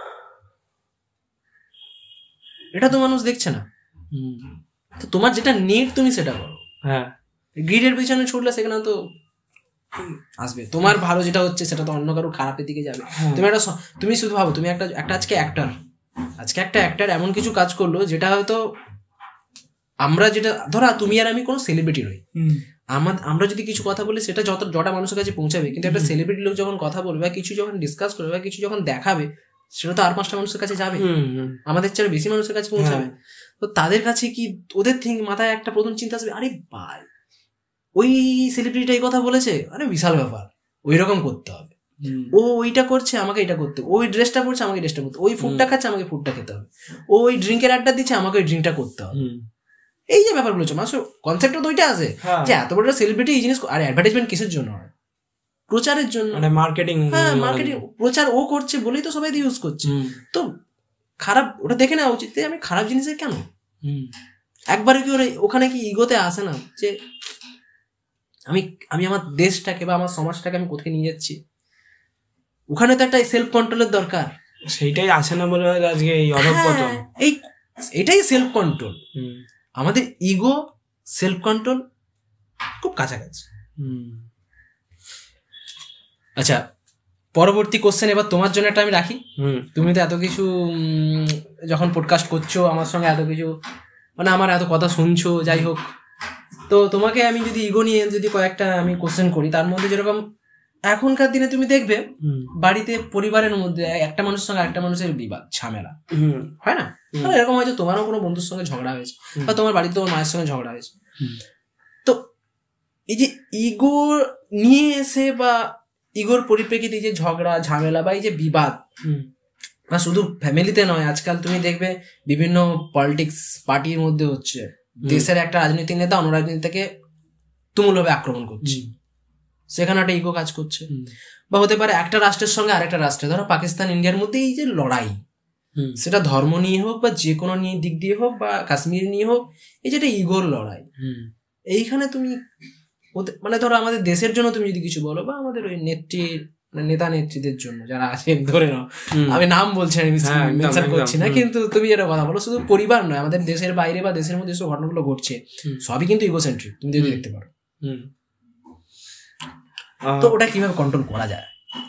এটা তো মানুষ দেখছে না। তো তোমার যেটা নিড তুমি সেটা করো। হ্যাঁ, গ্রিডের পিছনে ছুটলে সেখানে তো আসবে। তোমার ভালো যেটা হচ্ছে সেটা তো অন্য কারো খারাপের দিকে যাবে। তুমি একটা তুমি শুধু ভাবো, তুমি একটা একটা আজকে অ্যাক্টর, আজকে একটা অ্যাক্টর এমন কিছু কাজ করলো যেটা হয়তো আমরা যেটা ধরো তুমি আর আমি কোনো সেলিব্রিটি নই, আমাদের আমরা যদি কিছু কথা বলি সেটা যত যটা মানুষের কাছে পৌঁছাবে, কিন্তু একটা সেলিব্রিটি লোক যখন কথা বলবে বা কিছু যখন ডিসকাস করবে বা কিছু যখন দেখাবে সেটা তো আর পাঁচটা মানুষের কাছে যাবে, আমাদের চেয়ে বেশি মানুষের কাছে পৌঁছাবে। তো তাদের কাছে কি ওদের থিঙ্ক মাথায় একটা প্রথম চিন্তা আসবে, আরে ভাই ওই সেলিব্রিটিটা এই কথা বলেছে, আরে বিশাল ব্যাপার, ওই রকম করতে হবে, ও ওইটা করছে আমাকে এটা করতে, ওই ড্রেসটা পরছে আমাকে ড্রেসটা করতে, ওই ফুডটা খাচ্ছে আমাকে ফুডটা খেতে হবে, ও ওই ড্রিঙ্কের আড্ডা দিচ্ছে আমাকে ওই ড্রিঙ্কটা করতে হবে। এই যে ব্যাপারগুলো হচ্ছে মানুষ কনসেপ্টটা তো ওইটা আছে যে এত বড় সেলিব্রিটি এই জিনিস, আর অ্যাডভার্টাইজমেন্ট কিসের জন্য হয়? প্রচারের জন্য, মানে মার্কেটিং। হ্যাঁ মার্কেটিং, প্রচার ও করছে বলেই তো সবাই ইউজ করছে। তো খারাপ ওটা দেখে নেওয়া উচিত, আমি খারাপ জিনিসের কেন একবারে কি ওখানে কি ইগোতে আসে না যে আমি আমি আমার দেশটাকে বা আমার সমাজটাকে আমি কোথায় নিয়ে যাচ্ছি, ওখানে তো একটা সেলফ কন্ট্রোলের দরকার, সেইটাই আসে না বলে আজকে এই অধঃপতন। এই এটাই সেলফ কন্ট্রোল, আমাদের ইগো সেলফ কন্ট্রোল খুব কাছাকাছি। আচ্ছা পরবর্তী কোশ্চেন এবার তোমার জন্য একটা আমি রাখি। তুমি তো এত কিছু যখন পডকাস্ট করছো আমার সঙ্গে, এত কিছু মানে আমার এত কথা শুনছো, যাই হোক, তো তোমাকে আমি যদি ইগো নিয়ে যদি কয়েকটা আমি কোশ্চেন করি, তার মধ্যে যেরকম এখনকার দিনে তুমি দেখবে বাড়িতে পরিবারের মধ্যে একটা মানুষের সঙ্গে আরেকটা মানুষের বিবাদ ঝামেলা হয় না, এরকম হয়তো তোমারও কোনো বন্ধুর সঙ্গে ঝগড়া হয়েছে বা তোমার বাড়িতে তোমার মায়ের সঙ্গে ঝগড়া হয়েছে। তো এই যে ইগো নিয়ে এসে বা ইগোর পরিপ্রেক্ষিতে যে ঝগড়া ঝামেলা বা এই যে বিবাদ, না শুধু ফ্যামিলিতে নয়, আজকাল তুমি দেখবে বিভিন্ন পলিটিক্স পার্টির মধ্যে হচ্ছে, দেশের একটা রাজনৈতিক নেতা অন্য রাজনীতিকে তুমুলভাবে আক্রমণ করছে, সেখানে একটা ইগো কাজ করছে। বা হতে পারে একটা রাষ্ট্রের সঙ্গে আরেকটা রাষ্ট্রে, ধরো পাকিস্তান ইন্ডিয়ার মধ্যে এই যে লড়াই, সেটা ধর্ম নিয়ে হোক বা যে কোনো নিয়ে দিক দিয়ে হোক বা কাশ্মীর নিয়ে হোক, এই যেটা ইগোর লড়াই, এইখানে তুমি মানে ধরো আমাদের দেশের জন্য তুমি যদি কিছু বলো বা আমাদের ওই নেত্রী নেতা নেত্রীদের জন্য যারা আছে ধরে নাও, আমি নাম বলছি আমি মেনশন করছি না, কিন্তু তুমি যেটা কথা বলো শুধু পরিবার নয়, আমাদের দেশের বাইরে বা দেশের মধ্যে যেসব ঘটনাগুলো ঘটছে সবই কিন্তু ইগোসেন্ট্রিক, তুমি যদি দেখতে পারো। তো ওটা কিভাবে কন্ট্রোল করা যায়?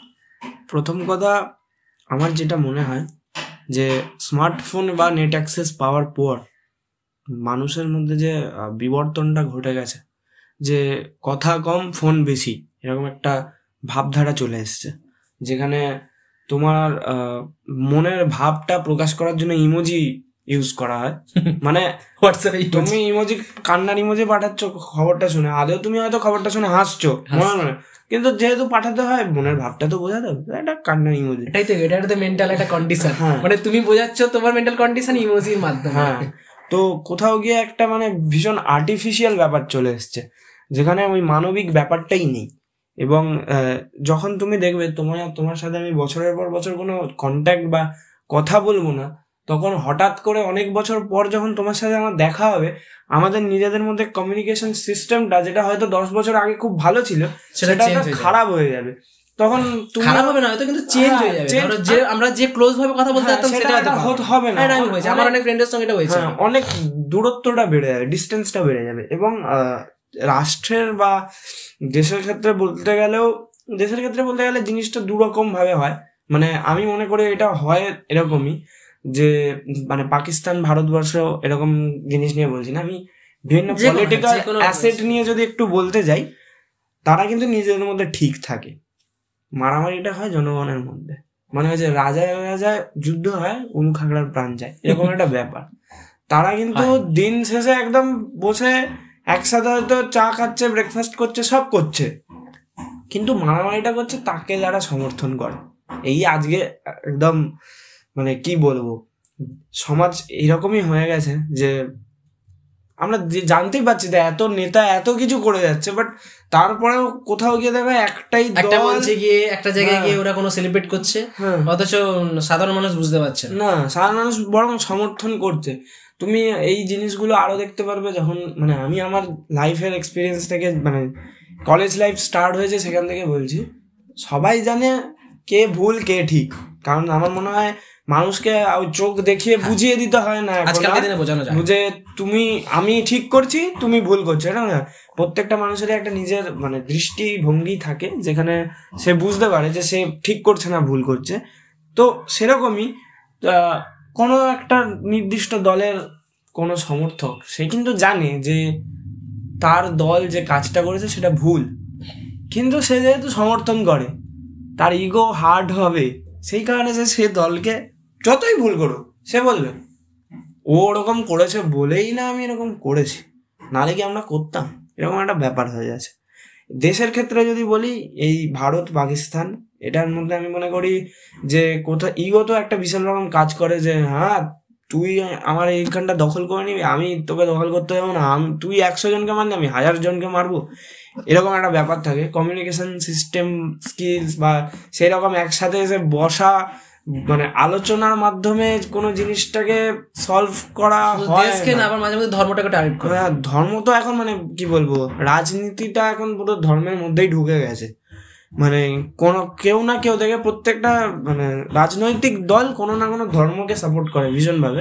প্রথম কথা আমার যেটা মনে হয় যে স্মার্টফোন বা নেট অ্যাক্সেস পাওয়ার পর মানুষের মধ্যে যে বিবর্তনটা ঘটে গেছে, যে কথা কম ফোন বেশি, এরকম একটা ভাবধারা চলে এসছে, যেখানে তোমার মনের ভাবটা প্রকাশ করার জন্য ইমোজি ইউজ করা হয়। মানে হোয়াটসঅ্যাপে তুমি ইমোজি কান্নার ইমোজি পাঠাচ্ছ খবরটা শুনে, আদেও তুমি হয়তো খবরটা শুনে হাসছো মনে মনে, কিন্তু যেহেতু পাঠাতে হয় মনের ভাবটা তো বোঝাতে হবে, এটা কান্নার ইমোজি। এটাই তো, এটা একটা মেন্টাল একটা কন্ডিশন, মানে তুমি বোঝাচ্ছ তোমার মেন্টাল কন্ডিশন ইমোজির মাধ্যমে। হ্যাঁ, তো কোথাও গিয়ে একটা মানে ভীষণ আর্টিফিশিয়াল ব্যাপার চলে এসছে, যেখানে ওই মানবিক ব্যাপারটাই নেই। এবং যখন তুমি দেখবে তোমার তোমার সাথে আমি বছরের পর বছর কোনো কন্ট্যাক্ট বা কথা বলবো না, তখন হঠাৎ করে অনেক বছর পর যখন তোমার সাথে আমার দেখা হবে, আমাদের নিজেদের মধ্যে কমিউনিকেশন সিস্টেমটা যেটা হয়তো দশ বছর আগে খুব ভালো ছিল সেটা খারাপ হয়ে যাবে। তখন খারাপ হবে না হয়তো, কিন্তু চেঞ্জ হয়ে যাবে। ধরো যে আমরা যে ক্লোজ ভাবে কথা বলতে পারতাম সেটা হয়তো হবে না। আমার অনেক ফ্রেন্ডের সঙ্গে এটা হয়েছে, অনেক দূরত্বটা বেড়ে যাবে, ডিস্টেন্সটা বেড়ে যাবে। এবং রাষ্ট্রের বা দেশের ক্ষেত্রে বলতে গেলেও দেশের ক্ষেত্রে বলতে গেলে জিনিসটা দুরকম ভাবে হয়। মানে আমি মনে করি এটা হয় এরকমই যে মানে পাকিস্তান ভারতবর্ষ এরকম জিনিস নিয়ে বলছি না, আমি বিভিন্ন পলিটিক্যাল অ্যাসেট নিয়ে যদি একটু বলতে যাই, তারা কিন্তু নিজেদের মধ্যে ঠিক থাকে, মারামারিটা হয় জনগণের মধ্যে। মানে হয় যে রাজায় রাজায় যুদ্ধ হয়, উনু খাগড়ার প্রাণ যায়, এরকম একটা ব্যাপার। তারা কিন্তু দিন শেষে একদম বসে একসাথে হয়তো চা খাচ্ছে, ব্রেকফাস্ট করছে, সব করছে, কিন্তু মারামারিটা করছে তাকে যারা সমর্থন করে। এই আজকে একদম মানে কি বলবো, সমাজ এরকমই হয়ে গেছে যে আমরা জানতেই পারছি যে এত নেতা এত কিছু করে যাচ্ছে, বাট তারপরেও কোথাও গিয়ে দেখা একটাই একটা মঞ্চে গিয়ে একটা জায়গায় গিয়ে ওরা কোনো সেলিব্রেট করছে, অথচ সাধারণ মানুষ বুঝতে পারছে না, সাধারণ মানুষ বরং সমর্থন করছে। তুমি এই জিনিসগুলো আরো দেখতে পারবে যখন মানে আমি আমার লাইফের এক্সপিরিয়েন্স থেকে, মানে কলেজ লাইফ স্টার্ট হয়েছে সেখান থেকে বলছি, সবাই জানে কে ভুল কে ঠিক। কারণ আমার মনে হয় মানুষকে চোখ দেখিয়ে বুঝিয়ে দিতে হয় না, বুঝে তুমি আমি ঠিক করছি তুমি ভুল করছো, এটা না। প্রত্যেকটা মানুষের একটা নিজের মানে দৃষ্টিভঙ্গি থাকে, যেখানে সে বুঝতে পারে যে সে ঠিক করছে না ভুল করছে। তো সেরকমই কোনো একটা নির্দিষ্ট দলের কোনো সমর্থক সে কিন্তু জানে যে তার দল যে কাজটা করেছে সেটা ভুল, কিন্তু সে যেহেতু সমর্থন করে, তার ইগো হার্ড হবে, সেই কারণে সে সে দলকে যতই ভুল করুক সে বলবে ও ওরকম করেছে বলেই না আমি এরকম করেছি, নাহলে কি আমরা করতাম, এরকম একটা ব্যাপার হয়ে যাচ্ছে। দেশের ক্ষেত্রে যদি বলি, এই ভারত পাকিস্তান এটার মধ্যে আমি মনে করি যে কোথাও ইগো তো একটা বিশাল রকম কাজ করে, যে হ্যাঁ তুই আমার এইখানটা দখল করে নিবি, আমি তোকে দখল করতে যাবো না, তুই একশো জনকে মারলে আমি হাজার জনকে মারবো, এরকম একটা ব্যাপার থাকে। কমিউনিকেশন সিস্টেম স্কিলস বা সেরকম একসাথে এসে বসা, মানে আলোচনার মাধ্যমে কোনো জিনিসটাকে সলভ করা হয় না। আবার মাঝে মধ্যে ধর্মটাকে টার্গেট করে, ধর্ম তো এখন মানে কি বলবো, রাজনীতিটা এখন পুরো ধর্মের মধ্যেই ঢুকে গেছে, মানে কোনো কেউ না কেউ দেখে প্রত্যেকটা মানে রাজনৈতিক দল কোনো না কোনো ধর্মকে সাপোর্ট করে ভীষণভাবে,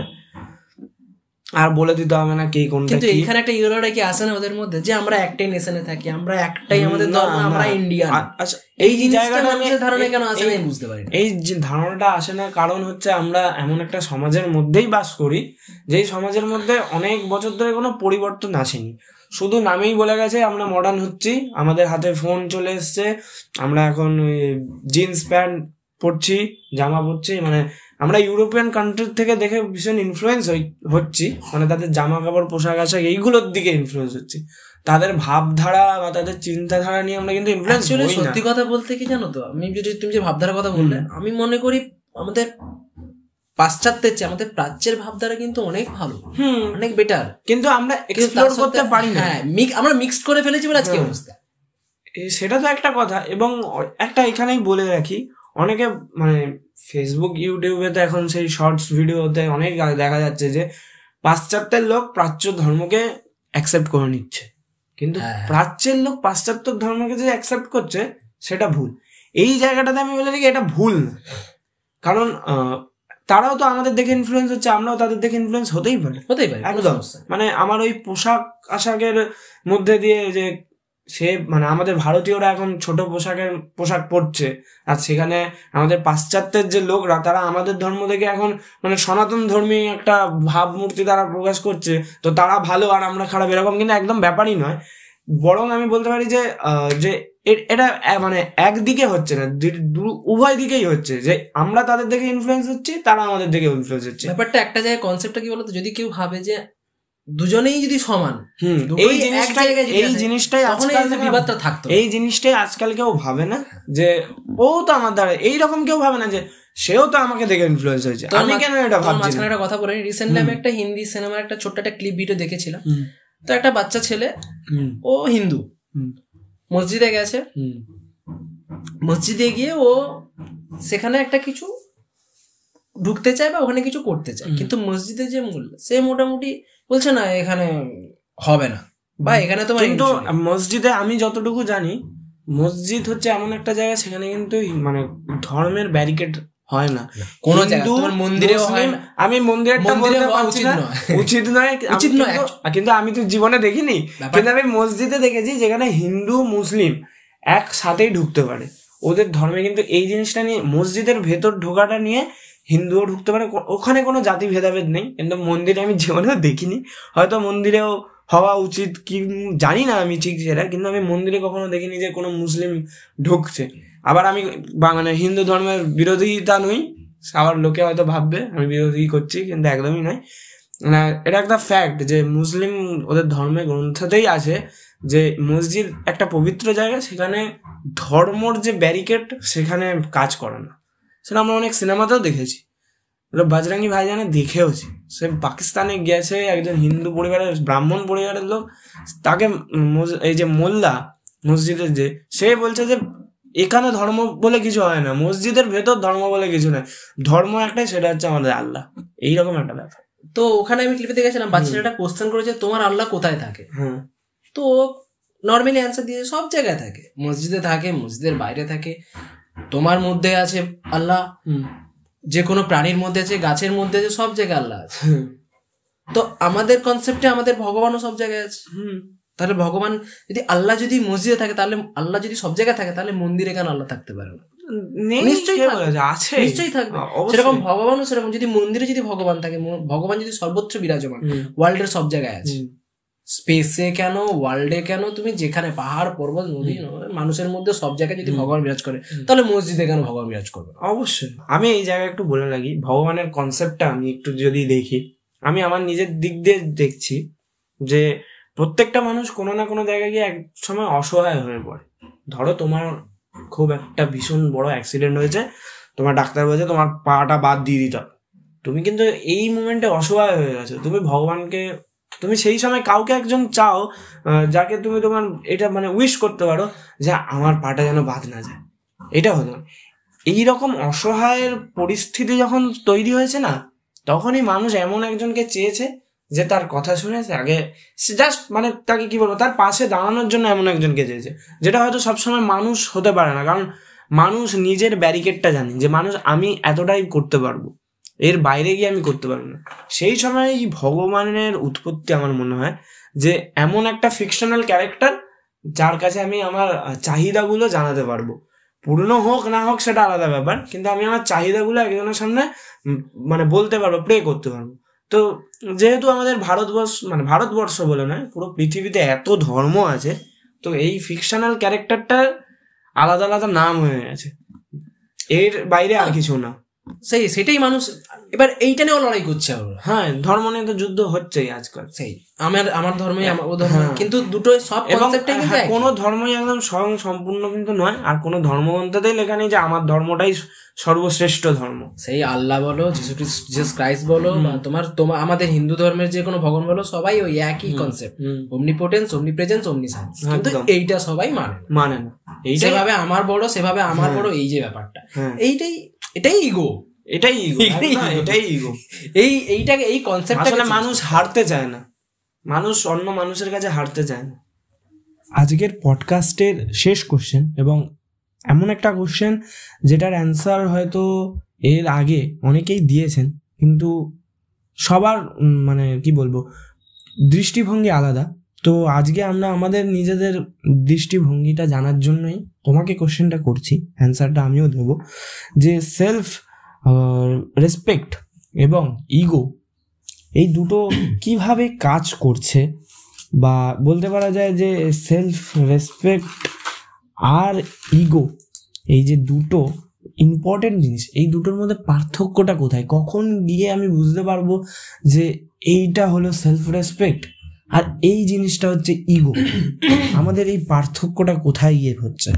আর বলে দিতে হবে না কে কোনটা। কিন্তু এখানে একটা ইউরোটা কি আসে না ওদের মধ্যে, যে আমরা একটাই নেশনে থাকি, আমরা একটাই আমাদের ধর্ম, আমরা ইন্ডিয়ান। আচ্ছা, এই জায়গাটা ধারণা কেন আসে না বুঝতে পারি। এই যে ধারণাটা আসে না কারণ হচ্ছে আমরা এমন একটা সমাজের মধ্যেই বাস করি, যেই সমাজের মধ্যে অনেক বছর ধরে কোনো পরিবর্তন আসেনি, শুধু নামেই বলে গেছে আমরা মডার্ন হচ্ছি, আমাদের হাতে ফোন চলে এসছে, আমরা এখন জিন্স প্যান্ট পরছি, জামা পরছি, মানে আমরা ইউরোপিয়ান কান্ট্রির থেকে দেখে ভীষণ ইনফ্লুয়েন্স হচ্ছি, মানে তাদের জামা কাপড় পোশাক আশাক এইগুলোর দিকে ইনফ্লুয়েন্স হচ্ছি, তাদের ভাবধারা বা তাদের চিন্তাধারা নিয়ে আমরা কিন্তু ইনফ্লুয়েন্স হই না। সত্যি কথা বলতে কি জানো তো, আমি যদি তুমি যে ভাবধারার কথা বললে, আমি মনে করি আমাদের পাশ্চাত্যের চেয়ে আমাদের প্রাচ্যের ভাবধারা কিন্তু অনেক ভালো, হুম অনেক বেটার, কিন্তু আমরা এক্সপ্লোর করতে পারি না, হ্যাঁ আমরা মিক্সড করে ফেলেছি বলে আজকে অবস্থা। সেটা তো একটা কথা। এবং একটা এখানেই বলে রাখি, অনেকে মানে ফেসবুক ইউটিউবে তো এখন সেই শর্টস ভিডিওতে অনেক দেখা যাচ্ছে যে পাশ্চাত্যের লোক প্রাচ্য ধর্মকে অ্যাকসেপ্ট করে নিচ্ছে, কিন্তু প্রাচ্যের লোক পাশ্চাত্য ধর্মকে যে অ্যাকসেপ্ট করছে সেটা ভুল। এই জায়গাটাতে আমি বলে রাখি এটা ভুল, কারণ তারাও তো আমাদের দেখে ইনফ্লুয়েন্স হচ্ছে, আমরাও তাদের দেখে ইনফ্লুয়েন্স হতেই পারি, হতেই পারি একদম। মানে আমার ওই পোশাক আশাকের মধ্যে দিয়ে যে সে মানে আমাদের ভারতীয়রা এখন ছোট পোশাকের পোশাক পরছে, আর সেখানে আমাদের পাশ্চাত্যের যে লোকরা তারা আমাদের ধর্ম থেকে এখন মানে সনাতন ধর্মী একটা ভাবমূর্তি তারা প্রকাশ করছে, তো তারা ভালো আর আমরা খারাপ, এরকম কিন্তু একদম ব্যাপারই নয়। বরং আমি বলতে পারি যে যে এটা মানে একদিকে হচ্ছে না, উভয় দিকেই হচ্ছে, যে আমরা তাদের দেখে ইনফ্লুয়েন্স হচ্ছি, তারা আমাদের দেখে ইনফ্লুয়েন্স হচ্ছে। ব্যাপারটা একটা জায়গায় কনসেপ্টটা কি বলতো, যদি কেউ ভাবে যে দুজনেই যদি সমান, এই জিনিসটাই এই জিনিসটাই আজকাল বিবাদটা থাকতো, এই জিনিসটাই আজকাল কেউ ভাবে না, যে ও তো আমার দ্বারা এইরকম কেউ ভাবে না যে সেও তো আমাকে দেখে ইনফ্লুয়েন্স হয়েছে, আমি কেন এটা ভাবছি। মাঝখানে একটা কথা বলি, রিসেন্টলি আমি একটা হিন্দি সিনেমার একটা ছোট্ট একটা ক্লিপ ভিডিও দেখেছিলাম। তো একটা বাচ্চা ছেলে, ও হিন্দু, মসজিদে গেছে, মসজিদে গিয়ে ও সেখানে একটা কিছু ঢুকতে চায় বা ওখানে কিছু করতে চায়, কিন্তু মসজিদে যে মোল্লা সে মোটামুটি বলছে না এখানে হবে না, বা এখানে তোমার। কিন্তু মসজিদে আমি যতটুকু জানি, মসজিদ হচ্ছে এমন একটা জায়গা সেখানে কিন্তু মানে ধর্মের ব্যারিকেড হয় না কোনো জায়গায়, মন্দিরেও হয় না। আমি মন্দিরেরটা বলতে পারছি না, উচিত নয়, উচিত নয়, কিন্তু আমি তো জীবনে দেখিনি, কিন্তু আমি মসজিদে দেখেছি যেখানে হিন্দু মুসলিম একসাথেই ঢুকতে পারে। ওদের ধর্মে কিন্তু এই জিনিসটা নিয়ে, মসজিদের ভেতর ঢোকাটা নিয়ে হিন্দুও ঢুকতে পারে, ওখানে কোনো জাতি ভেদাভেদ নেই। কিন্তু মন্দিরে আমি জীবনেও দেখিনি, হয়তো মন্দিরেও হওয়া উচিত কি জানি না আমি ঠিক সেটা, কিন্তু আমি মন্দিরে কখনো দেখিনি যে কোনো মুসলিম ঢুকছে। আবার আমি মানে হিন্দু ধর্মের বিরোধিতা নই, আবার লোকে হয়তো ভাববে আমি বিরোধী করছি, কিন্তু একদমই নয়। মানে এটা একটা ফ্যাক্ট যে মুসলিম ওদের ধর্মের গ্রন্থতেই আছে যে মসজিদ একটা পবিত্র জায়গা, সেখানে ধর্মর যে ব্যারিকেড সেখানে কাজ করে না। সেটা আমরা অনেক সিনেমাতেও দেখেছি, বজরঙ্গি ভাইজানে দেখেওছি। সে পাকিস্তানে গেছে, একজন হিন্দু পরিবারের ব্রাহ্মণ পরিবারের লোক, তাকে এই যে মোল্লা মসজিদের যে, সে বলছে যে এখানে ধর্ম বলে কিছু হয় না, মসজিদের ভেতর ধর্ম বলে কিছু নয়, ধর্ম একটাই, সেটা হচ্ছে আমাদের আল্লাহ। এইরকম একটা ব্যাপার। তো ওখানে আমি ক্লিপে দেখেছিলাম বাচ্চাটা কোশ্চেন করেছে তোমার আল্লাহ কোথায় থাকে, হ্যাঁ তো নর্মালি অ্যান্সার দিয়ে সব জায়গায় থাকে, মসজিদে থাকে, মসজিদের বাইরে থাকে, তোমার মধ্যে আছে আল্লাহ, যে কোনো প্রাণীর মধ্যে আছে, গাছের মধ্যে আছে, সব জায়গায় আল্লাহ আছে। তো আমাদের কনসেপ্টে আমাদের ভগবানও সব জায়গায় আছে। তাহলে ভগবান যদি আল্লাহ যদি মসজিদে থাকে, তাহলে আল্লাহ যদি সব জায়গায় থাকে, তাহলে মন্দিরে কেন আল্লাহ থাকতে পারে না? নিশ্চয়ই আছে, নিশ্চয়ই থাকবে। সেরকম ভগবানও সেরকম, যদি মন্দিরে যদি ভগবান থাকে, ভগবান যদি সর্বত্র বিরাজমান, ওয়ার্ল্ডের সব জায়গায় আছে, স্পেসে কেন, ওয়ার্ল্ডে কেন, তুমি যেখানে পাহাড় পর্বত নদী মানুষের মধ্যে সব জায়গায় যদি ভগবান বিরাজ করে, তাহলে মসজিদে কেন ভগবান বিরাজ করবে? অবশ্যই। আমি এই জায়গায় একটু বলে লাগি, ভগবানের কনসেপ্টটা আমি একটু যদি দেখি, আমি আমার নিজের দিক দিয়ে দেখছি যে প্রত্যেকটা মানুষ কোনো না কোনো জায়গায় গিয়ে এক সময় অসহায় হয়ে পড়ে। ধরো তোমার খুব একটা ভীষণ বড় অ্যাক্সিডেন্ট হয়েছে, তোমার ডাক্তার বলছে তোমার পাটা বাদ দিয়ে দিতে হবে, তুমি কিন্তু এই মুমেন্টে অসহায় হয়ে গেছো, তুমি ভগবানকে, তুমি সেই সময় কাউকে একজন চাও যাকে তুমি তোমার এটা মানে উইশ করতে পারো যে আমার পাটা যেন বাদ না যায়, এটা হলো। এইরকম অসহায়ের পরিস্থিতি যখন তৈরি হয়েছে না, তখনই মানুষ এমন একজনকে চেয়েছে যে তার কথা শুনেছে আগে, জাস্ট মানে তাকে কি বলবো, তার পাশে দাঁড়ানোর জন্য এমন একজনকে চেয়েছে, যেটা হয়তো সবসময় মানুষ হতে পারে না। কারণ মানুষ নিজের ব্যারিকেডটা জানে যে মানুষ আমি এতটাই করতে পারবো, এর বাইরে গিয়ে আমি করতে পারবো না। সেই সময় এই ভগবানের উৎপত্তি আমার মনে হয় যে এমন একটা ফিকশনাল ক্যারেক্টার যার কাছে আমি আমার চাহিদাগুলো জানাতে পারবো, পূর্ণ হোক না হোক সেটা আলাদা ব্যাপার, কিন্তু আমি আমার চাহিদাগুলো একজনের সামনে মানে বলতে পারবো, প্রে করতে পারবো। তো যেহেতু আমাদের ভারতবর্ষ মানে ভারতবর্ষ বলে নয়, পুরো পৃথিবীতে এত ধর্ম আছে, তো এই ফিকশনাল ক্যারেক্টারটার আলাদা আলাদা নাম হয়ে গেছে, এর বাইরে আর কিছু না। সেই সেটাই মানুষ এবার এইটা নিয়েও লড়াই করছে। হ্যাঁ, ধর্ম নিয়ে তো যুদ্ধ হচ্ছেই আজকাল। সেই আমার আমার ধর্মই আমার ধর্ম, কিন্তু দুটো সব কনসেপ্টই কিন্তু কোনো ধর্মই একদম স্বয়ং সম্পূর্ণ কিন্তু নয়, আর কোনো ধর্মগ্রন্থতেই লেখা নেই যে আমার ধর্মটাই সর্বশ্রেষ্ঠ ধর্ম। সেই আল্লাহ বলো, যিশু জিসাস ক্রাইস্ট বলো, বা তোমার তোমার আমাদের হিন্দু ধর্মের যে কোনো ভগবান বলো, সবাই ওই একই কনসেপ্ট, ওমনিপোটেন্স, ওমনিপ্রেজেন্স, ওমনিসায়েন্স, কিন্তু এইটা সবাই মানে মানে না। এইভাবে আমার বড়, সেভাবে আমার বড়, এই যে ব্যাপারটা, এইটাই এটাই ইগো, এটাই ইগো, এটাই ইগো। এই এইটাকে এই কনসেপ্টটা মানুষ হারতে চায় না, মানুষ অন্য মানুষের কাছে হারতে চায় না। আজকের পডকাস্টের শেষ কোশ্চেন, এবং এমন একটা কোশ্চেন যেটার অ্যান্সার হয়তো এর আগে অনেকেই দিয়েছেন, কিন্তু সবার মানে কি বলবো দৃষ্টিভঙ্গি আলাদা। তো আজকে আমরা আমাদের নিজেদের দৃষ্টিভঙ্গিটা জানার জন্যই তোমাকে কোশ্চেনটা করছি, অ্যান্সারটা আমিও দেবো, যে সেলফ রেসপেক্ট এবং ইগো এই দুটো কিভাবে কাজ করছে, বা বলতে পারা যায় যে সেলফ রেসপেক্ট আর ইগো এই যে দুটো ইম্পর্টেন্ট জিনিস, এই দুটোর মধ্যে পার্থক্যটা কোথায়, কখন গিয়ে আমি বুঝতে পারবো যে এইটা হলো সেলফ রেসপেক্ট আর এই জিনিসটা হচ্ছে ইগো, আমাদের এই পার্থক্যটা কোথায় গিয়ে হচ্ছে?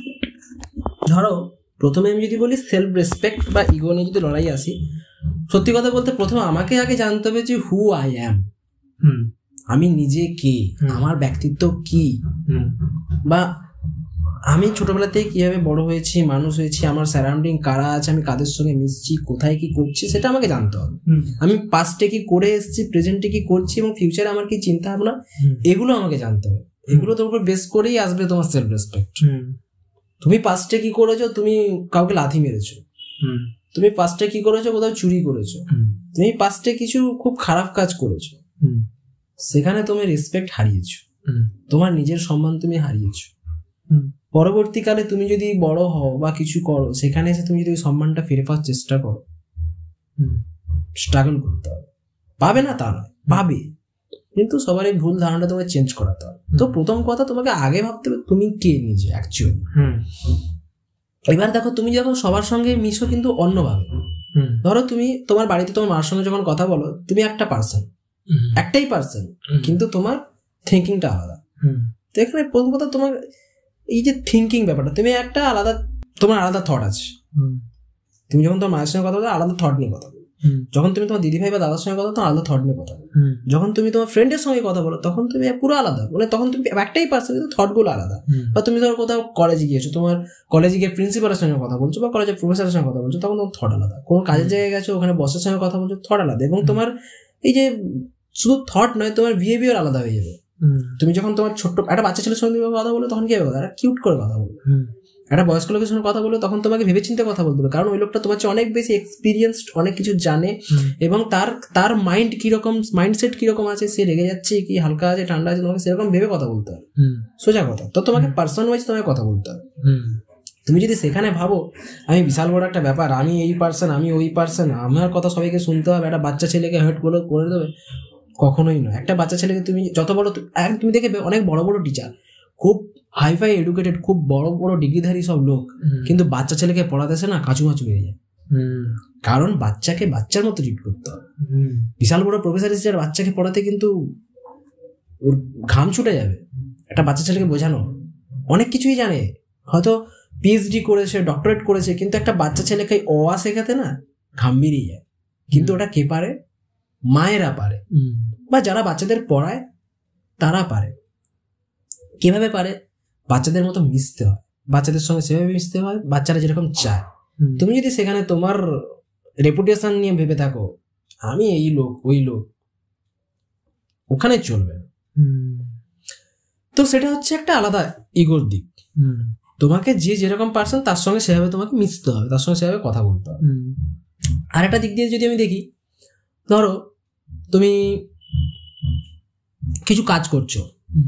ধরো প্রথমে আমি যদি বলি সেলফ রেসপেক্ট বা ইগো নিয়ে যদি লড়াই আসি, সত্যি কথা বলতে প্রথমে আমাকে আগে জানতে হবে যে হু আই অ্যাম, আমি নিজে কে, আমার ব্যক্তিত্ব কি, বা আমি ছোটবেলাতেই কিভাবে বড় হয়েছি, মানুষ হয়েছি, আমার সারাউন্ডিং কারা আছে, আমি কাদের সঙ্গে মিশছি, কোথায় কি করছি, সেটা আমাকে জানতে হবে। আমি পাস্টে কি করে এসেছি, প্রেজেন্টে কি করছি, এবং ফিউচারে আমার কি চিন্তা ভাবনা, এগুলো আমাকে জানতে হবে। এগুলো তোর উপর বেস করেই আসবে তোমার সেলফ রেসপেক্ট। তুমি পাস্টে কি করেছো, তুমি কাউকে লাথি মেরেছো, তুমি পাস্টে কি করেছো, কোথাও চুরি করেছো, তুমি পাস্টে কিছু খুব খারাপ কাজ করেছো, সেখানে তুমি রেসপেক্ট হারিয়েছো, তোমার নিজের সম্মান তুমি হারিয়েছো। পরবর্তীকালে তুমি যদি বড় হও বা কিছু করো, সেখানে এসে তুমি যদি ওই সম্মানটা ফিরে পাওয়ার চেষ্টা করো, স্ট্রাগল করতে হবে। পাবে না তা নয়, পাবে, কিন্তু সবার এই ভুল ধারণাটা তোমাকে চেঞ্জ করাতে হবে। তো প্রথম কথা তোমাকে আগে ভাবতে হবে তুমি কে নিজে অ্যাকচুয়ালি। এবার দেখো তুমি যখন সবার সঙ্গে মিশো কিন্তু অন্যভাবে, ধরো তুমি তোমার বাড়িতে তোমার মার সঙ্গে যখন কথা বলো, তুমি একটা পার্সন, একটাই পার্সন, কিন্তু তোমার থিঙ্কিংটা আলাদা। তো এখানে প্রথম কথা তোমার এই যে থিঙ্কিং ব্যাপারটা, তুমি একটা আলাদা, তোমার আলাদা থট আছে। তুমি যখন তোমার মায়ের সঙ্গে কথা বলো আলাদা থট নিয়ে কথা বলো, যখন তুমি তোমার দিদি ভাই বা দাদার সঙ্গে কথা বলো আলাদা থট নিয়ে কথা বলো, যখন তুমি তোমার ফ্রেন্ডের সঙ্গে কথা বলো তখন তুমি পুরো আলাদা, মানে তখন তুমি একটাই পার্সন কিন্তু থট গুলো আলাদা। বা তুমি ধরো কোথাও কলেজে গিয়েছো, তোমার কলেজে গিয়ে প্রিন্সিপালের সঙ্গে কথা বলছো বা কলেজের প্রফেসরের সঙ্গে কথা বলছো, তখন তোমার থট আলাদা। কোনো কাজের জায়গায় গেছো, ওখানে বসের সঙ্গে কথা বলছো, থট আলাদা। এবং তোমার এই যে শুধু থট নয়, তোমার বিহেভিয়ার আলাদা হয়ে যাবে। তুমি যখন তোমার ছোট্ট একটা বাচ্চা ছেলের সঙ্গে কথা বলো তখন কি হবে, একটা কিউট করে কথা বলবে। একটা বয়স্ক লোকের সঙ্গে কথা বলো তখন তোমাকে ভেবে চিন্তে কথা বলতে হবে, কারণ ওই লোকটা তোমার চেয়ে অনেক বেশি এক্সপিরিয়েন্সড, অনেক কিছু জানে, এবং তার তার মাইন্ড কিরকম, মাইন্ডসেট কিরকম আছে, সে রেগে যাচ্ছে কি হালকা আছে ঠান্ডা আছে, তোমাকে সেরকম ভেবে কথা বলতে হবে, সোজা কথা। তো তোমাকে পার্সন ওয়াইজ তোমাকে কথা বলতে হবে। তুমি যদি সেখানে ভাবো আমি বিশাল বড় একটা ব্যাপার, আমি এই পার্সন, আমি ওই পার্সন, আমার কথা সবাইকে শুনতে হবে, একটা বাচ্চা ছেলেকে হার্ট করে করে দেবে, কখনোই নয়। একটা বাচ্চা ছেলেকে তুমি যত বড়, তুমি দেখে অনেক বড় বড় টিচার, খুব হাইফাই এডুকেটেড, খুব বড় বড় ডিগ্রিধারী সব লোক, কিন্তু বাচ্চা ছেলেকে পড়াতেছে না, কাঁচু মাচু হয়ে যায়। কারণ বাচ্চাকে বাচ্চার মতো ট্রিট করতে হবে। বিশাল বড় প্রফেসর এসে বাচ্চাকে পড়াতে কিন্তু ওর ঘাম ছুটে যাবে। একটা বাচ্চা ছেলেকে বোঝানো, অনেক কিছুই জানে, হয়তো পিএইচডি করেছে, ডক্টরেট করেছে, কিন্তু একটা বাচ্চা ছেলেকে অ আ শেখাতে না ঘাম বেরিয়ে যায়। কিন্তু ওটা কে পারে? মায়েরা পারে, বা যারা বাচ্চাদের পড়ায় তারা পারে। কিভাবে পারে? বাচ্চাদের মতো মিশতে হয়, বাচ্চাদের সঙ্গে সেভাবে মিশতে হয় বাচ্চারা যেরকম চায়। তুমি যদি সেখানে তোমার রেপুটেশন নিয়ে ভেবে থাকো, আমি এই লোক ওই লোক, ওখানে চলবে না। তো সেটা হচ্ছে একটা আলাদা ইগোর দিক। তোমাকে যে যেরকম পার্সন তার সঙ্গে সেভাবে তোমাকে মিশতে হবে, তার সঙ্গে সেভাবে কথা বলতে হবে। আর একটা দিক দিয়ে যদি আমি দেখি, ধরো তুমি কিছু কাজ করছো,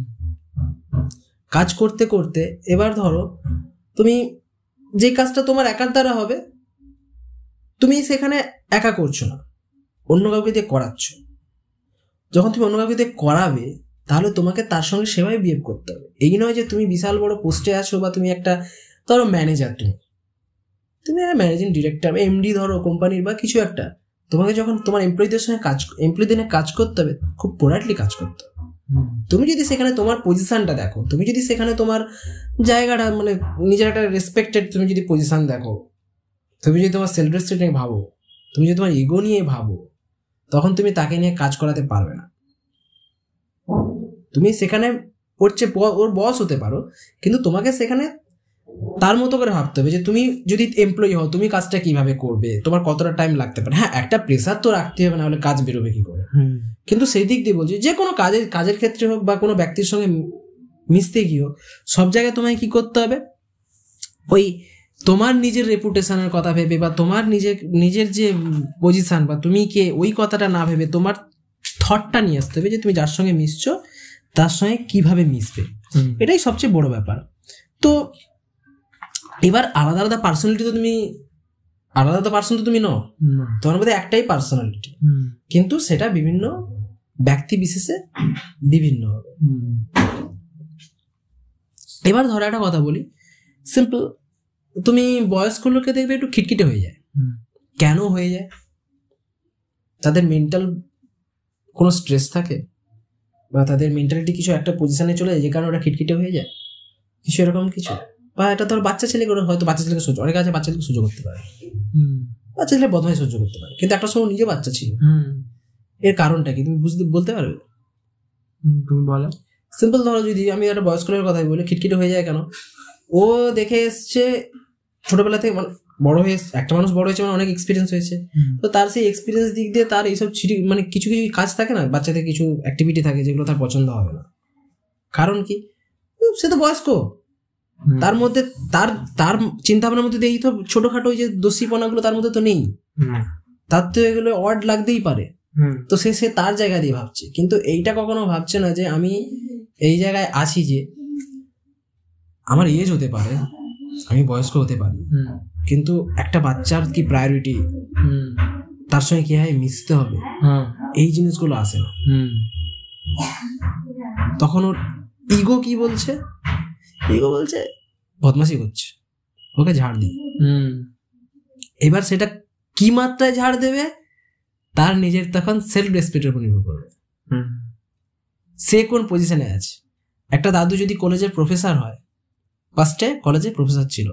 কাজ করতে করতে এবার ধরো তুমি যে কাজটা তোমার একার দ্বারা হবে, তুমি সেখানে একা করছো না, অন্য কাউকে দিয়ে করাচ্ছ। যখন তুমি অন্য কাউকে দিয়ে করাবে, তাহলে তোমাকে তার সঙ্গে সেভাবে বিহেভ করতে হবে। এই নয় যে তুমি বিশাল বড় পোস্টে আছো, বা তুমি একটা ধরো ম্যানেজার, তুমি তুমি ম্যানেজিং ডিরেক্টর, এমডি ধরো কোম্পানির বা কিছু একটা, তোমাকে যখন তোমার এমপ্লয়ীদের সঙ্গে কাজ এমপ্লয়ীদের কাজ করতে হবে, খুব পোলাইটলি কাজ করতে হবে। তুমি যদি সেখানে তোমার পজিশনটা দেখো, তুমি যদি সেখানে তোমার জায়গাটা মানে নিজের একটা রেসপেক্টেড তুমি যদি পজিশন দেখো, তুমি যদি তোমার সেলফ রেসপেক্ট নিয়ে ভাবো, তুমি যদি তোমার ইগো নিয়ে ভাবো, তখন তুমি তাকে নিয়ে কাজ করাতে পারবে না। তুমি সেখানে ওর চেয়ে ওর বস হতে পারো, কিন্তু তোমাকে সেখানে তার মতো করে ভাবতে হবে যে তুমি যদি এমপ্লয়ি হও, তুমি কাজটা কিভাবে করবে, তোমার কতটা টাইম লাগতে পারে। হ্যাঁ, একটা প্রেসার তো রাখতে হবে, না হলে কাজ বেরোবে কি করে। কিন্তু সেই দিক দিয়ে বলছি, যে কোনো কাজের কাজের ক্ষেত্রে হোক বা কোনো ব্যক্তির সঙ্গে মিশতে গিয়ে হোক, সব জায়গায় তোমায় কি করতে হবে, ওই তোমার নিজের রেপুটেশনের কথা ভেবে বা তোমার নিজের নিজের যে পজিশন বা তুমি কে, ওই কথাটা না ভেবে তোমার থটটা নিয়ে আসতে হবে যে তুমি যার সঙ্গে মিশছো তার সঙ্গে কিভাবে মিশবে। এটাই সবচেয়ে বড় ব্যাপার। তো এবার আলাদা আলাদা পার্সোনালিটি তো তুমি আলাদা আলাদা পার্সন তো তুমি নও, তোমার মধ্যে একটাই পার্সোনালিটি, কিন্তু সেটা বিভিন্ন ব্যক্তি বিশেষে বিভিন্ন হবে। এবার ধরো একটা কথা বলি, সিম্পল, তুমি বয়স্ক লোককে দেখবে একটু খিটখিটে হয়ে যায়। কেন হয়ে যায়? তাদের মেন্টাল কোনো স্ট্রেস থাকে, বা তাদের মেন্টালিটি কিছু একটা পজিশনে চলে যায় যে কারণে ওরা খিটখিটে হয়ে যায়, কিছু এরকম কিছু। বা এটা ধর বাচ্চা ছেলে করে, হয়তো বাচ্চা ছেলেকে সহ্য, অনেক আছে বাচ্চা ছেলেকে সহ্য করতে পারে, বাচ্চা ছেলে বদমাই সহ্য করতে পারে, কিন্তু একটা সময় নিজে বাচ্চা ছিল। এর কারণটা কি তুমি বুঝতে বলতে পারবে? তুমি বলো। সিম্পল, ধরো যদি আমি একটা বয়স্ক লোকের কথাই বলি, খিটখিটে হয়ে যায় কেন? ও দেখে এসছে ছোটবেলা থেকে, মানে বড় হয়ে একটা মানুষ বড় হয়েছে মানে অনেক এক্সপিরিয়েন্স হয়েছে, তো তার সেই এক্সপিরিয়েন্স দিক দিয়ে তার এইসব ছিটি মানে কিছু কিছু কাজ থাকে না, বাচ্চাদের কিছু অ্যাক্টিভিটি থাকে যেগুলো তার পছন্দ হবে না। কারণ কি? সে তো বয়স্ক, তার মধ্যে তার তার চিন্তা ভাবনার মধ্যে এই তো ছোটখাটো ওই যে দোষীপনাগুলো তার মধ্যে তো নেই, তার তো এগুলো অড লাগতেই পারে। তো সে সে তার জায়গা দিয়ে ভাবছে, কিন্তু এইটা কখনো ভাবছে না যে আমি এই জায়গায় আছি, যে আমার এজ হতে পারে, আমি বয়স্ক হতে পারি, কিন্তু একটা বাচ্চার কি প্রায়োরিটি, তার সঙ্গে কিভাবে মিশতে হবে, এই জিনিসগুলো আসে না। তখন ওর ইগো কি বলছে? ইগো বলছে বদমাশি করছে, ওকে ঝাড় দিই। এবার সেটা কি মাত্রায় ঝাড় দেবে তার নিজের তখন সেলফ রেসপেক্টের উপর নির্ভর করবে, সে কোন পজিশনে আছে। একটা দাদু যদি কলেজের প্রফেসর হয়, ফার্স্টে কলেজে প্রফেসর ছিল,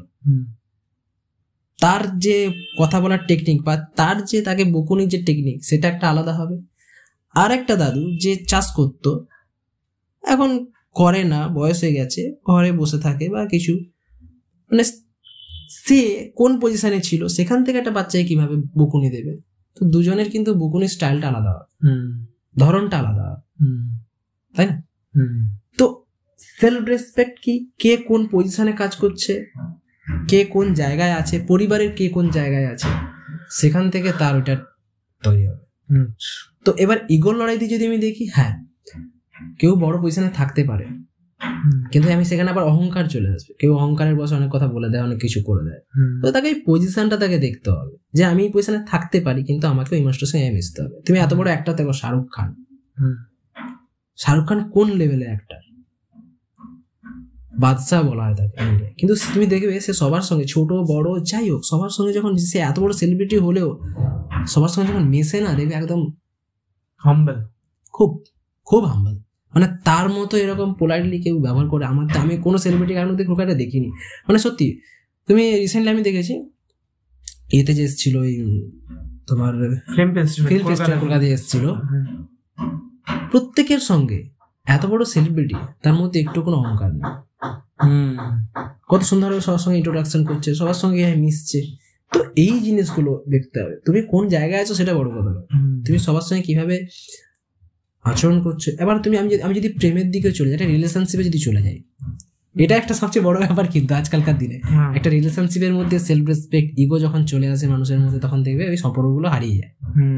তার যে কথা বলার টেকনিক বা তার যে তাকে বকুনির যে টেকনিক, সেটা একটা আলাদা হবে। আর একটা দাদু যে চাষ করতো, এখন করে না, বয়স হয়ে গেছে, ঘরে বসে থাকে বা কিছু, মানে সে কোন পজিশনে ছিল, সেখান থেকে একটা বাচ্চাকে কিভাবে বকুনি দেবে। তো দুজনের কিন্তু বকুনির স্টাইলটা আলাদা, ধরনটা আলাদা, তাই না? তো সেলফ রেসপেক্ট কি, কে কোন পজিশনে কাজ করছে, কে কোন জায়গায় আছে, পরিবারের কে কোন জায়গায় আছে, সেখান থেকে তার ওইটা তৈরি হবে। তো এবার ইগোর লড়াই দিয়ে যদি আমি দেখি, হ্যাঁ কেউ বড় পজিশনে থাকতে পারে, কিন্তু আমি সেখানে আবার অহংকার চলে আসবে, কেউ অহংকারের বসে অনেক কথা বলে দেয়, অনেক কিছু করে দেয়। তো তাকে এই পজিশনটা তাকে দেখতে হবে যে আমি এই পজিশনে থাকতে পারি, কিন্তু আমাকে ওই মানুষটার সঙ্গে মিশতে হবে। তুমি এত বড় একটা দেখো শাহরুখ খান, শাহরুখ খান কোন লেভেলে অ্যাক্টর, বাদশাহ বলা হয় তাকে ইন্ডিয়ায়, কিন্তু তুমি দেখবে সে সবার সঙ্গে, ছোট বড় যাই হোক, সবার সঙ্গে যখন সে এত বড় সেলিব্রিটি হলেও সবার সঙ্গে যখন মেশে না, দেখবে একদম হাম্বল, খুব খুব হাম্বল। মানে তার মতো এরকম পোলাইটলি কেউ ব্যবহার করে আমার, আমি কোনো সেলিব্রিটি কারোর মধ্যে খুব একটা দেখিনি। মানে সত্যি, তুমি রিসেন্টলি আমি দেখেছি এতে যে এসেছিল ওই তোমার ফিল্ম ফেস্টিভ্যাল কলকাতায় এসেছিল, প্রত্যেকের সঙ্গে এত বড় সেলিব্রিটি তার মধ্যে একটু কোনো অহংকার নেই। কত সুন্দরভাবে সবার সঙ্গে ইন্ট্রোডাকশন করছে, সবার সঙ্গে মিশছে। তো এই জিনিসগুলো দেখতে হবে, তুমি কোন জায়গায় আছো সেটা বড় কথা নয়, তুমি সবার সঙ্গে কিভাবে আচরণ করছো। এবার তুমি আমি আমি যদি প্রেমের দিকে চলে যাই, একটা রিলেশনশিপে যদি চলে যাই, এটা একটা সবচেয়ে বড় ব্যাপার কিন্তু আজকালকার দিনে। একটা রিলেশনশিপের মধ্যে সেলফ রেসপেক্ট, ইগো যখন চলে আসে মানুষের মধ্যে, তখন দেখবে ওই সম্পর্কগুলো হারিয়ে যায়।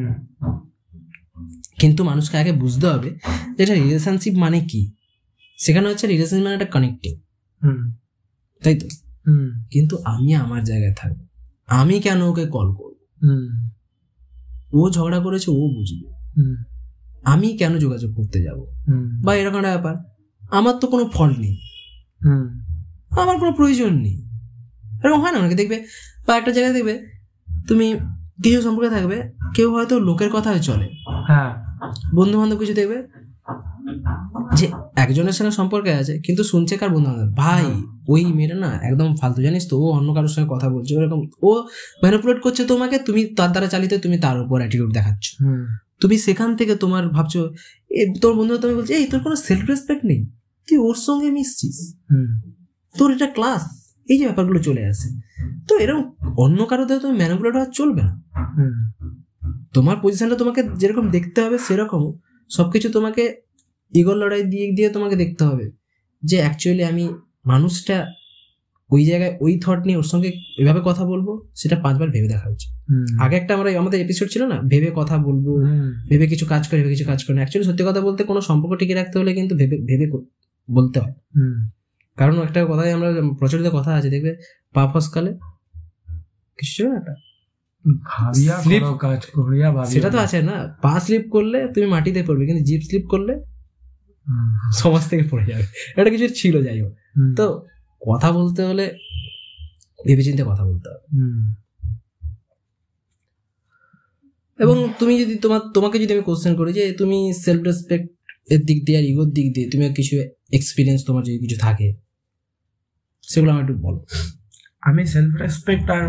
কিন্তু মানুষকে আগে বুঝতে হবে যে এটা রিলেশনশিপ মানে কি। সেখানে হচ্ছে রিলেশনশিপ মানে একটা কানেক্টিং, তাই তো? কিন্তু আমি আমার জায়গায় থাকবো, আমি কেন ওকে কল করবো? ও ঝগড়া করেছে, ও বুঝবে, আমি কেন যোগাযোগ করতে যাব? বা এরকম একটা ব্যাপার, আমার তো কোনো ফল্ট নেই, আমার কোনো প্রয়োজন নেই, এরকম হয় না অনেকে দেখবে। বা একটা জায়গায় দেখবে তুমি কিছু সম্পর্কে থাকবে, কেউ হয়তো লোকের কথায় চলে, হ্যাঁ বন্ধু বান্ধব কিছু দেখবে যে একজনের সঙ্গে সম্পর্কে আছে, কিন্তু শুনছে কার বন্ধু বান্ধব, ভাই ওই মেয়েটা না একদম ফালতু, জানিস তো, ও অন্য কারোর সঙ্গে কথা বলছে, ওরকম ও ম্যানিপুলেট করছে তোমাকে, তুমি তার দ্বারা চালিত, তুমি তার উপর অ্যাটিটিউড দেখাচ্ছ। তুমি সেখান থেকে তোমার ভাবছো, তোর বন্ধু তুমি বলছে এই তোর কোনো সেলফ রেসপেক্ট নেই, তুই ওর সঙ্গে মিশছিস, তোর এটা ক্লাস, এই যে ব্যাপারগুলো চলে আসে। তো এরকম অন্য কারো দ্বারা তুমি ম্যানিপুলেট হওয়া চলবে না। তোমার পজিশনটা তোমাকে যেরকম দেখতে হবে সেরকম সবকিছু তোমাকে ইগোর লড়াই দিয়ে দিয়ে তোমাকে দেখতে হবে যে অ্যাকচুয়ালি আমি মানুষটা ওই জায়গায় ওই থট নিয়ে ওর সঙ্গে এভাবে কথা বলবো, সেটা পাঁচবার ভেবে দেখা উচিত। আগে একটা আমরা আমাদের এপিসোড ছিল না, ভেবে কথা বলবো, ভেবে কিছু কাজ করে, ভেবে কিছু কাজ করে না। অ্যাকচুয়ালি সত্যি কথা বলতে কোনো সম্পর্ক টিকে রাখতে হলে কিন্তু ভেবে ভেবে বলতে হয়। কারণ একটা কথাই আমরা প্রচলিত কথা আছে, দেখবে পা ফসকালে কিছু ছিল না, একটা সেটা তো আছে না, পা স্লিপ করলে তুমি মাটিতে পড়বে, কিন্তু জিপ স্লিপ করলে সমাজ থেকে পড়ে যাবে, এটা কিছু ছিল। যাই হোক, তো কথা বলতে হলে ভেবেচিন্তে কথা বলতে হবে। এবং তুমি যদি তোমার তোমাকে যদি আমি কোশ্চেন করি যে তুমি সেলফ রেসপেক্ট এর দিক দিয়ে আর ইগোর দিক দিয়ে তুমি কিছু এক্সপিরিয়েন্স তোমার যদি কিছু থাকে সেগুলো আমার একটু বলো। আমি সেলফ রেসপেক্ট আর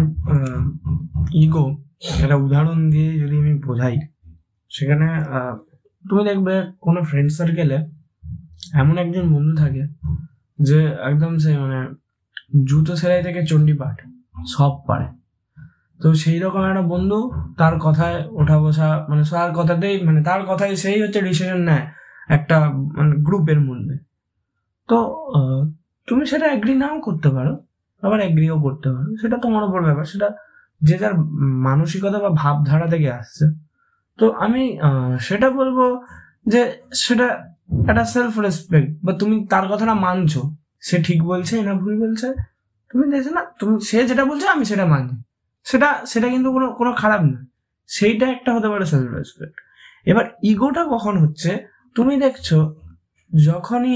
ইগো একটা উদাহরণ দিয়ে যদি আমি বোঝাই, সেখানে তুমি দেখবে কোনো ফ্রেন্ড সার্কেলে এমন একজন বন্ধু থাকে যে একদম সে মানে জুতো সেলাই থেকে চণ্ডীপাঠ সব পারে। তো সেই রকম একটা বন্ধু, তার কথায় ওঠা বসা, মানে তার কথাতেই মানে তার কথায় সেই হচ্ছে ডিসিশন নেয় একটা মানে গ্রুপের মধ্যে। তো তুমি সেটা এগ্রি নাও করতে পারো, আবার এগ্রিও করতে পারো, সেটা তোমার উপর ব্যাপার, সেটা যে যার মানসিকতা বা ভাবধারা থেকে আসছে। তো আমি সেটা বলবো যে সেটা একটা সেলফ রেসপেক্ট, বা তুমি তার কথাটা মানছো, সে ঠিক বলছে না ভুল বলছে, তুমি দেখছো না, তুমি সে যেটা বলছে আমি সেটা মানছি, সেটা সেটা কিন্তু কোনো কোনো খারাপ না, সেইটা একটা হতে পারে সেলফ রেসপেক্ট। এবার ইগোটা কখন হচ্ছে, তুমি দেখছো যখনই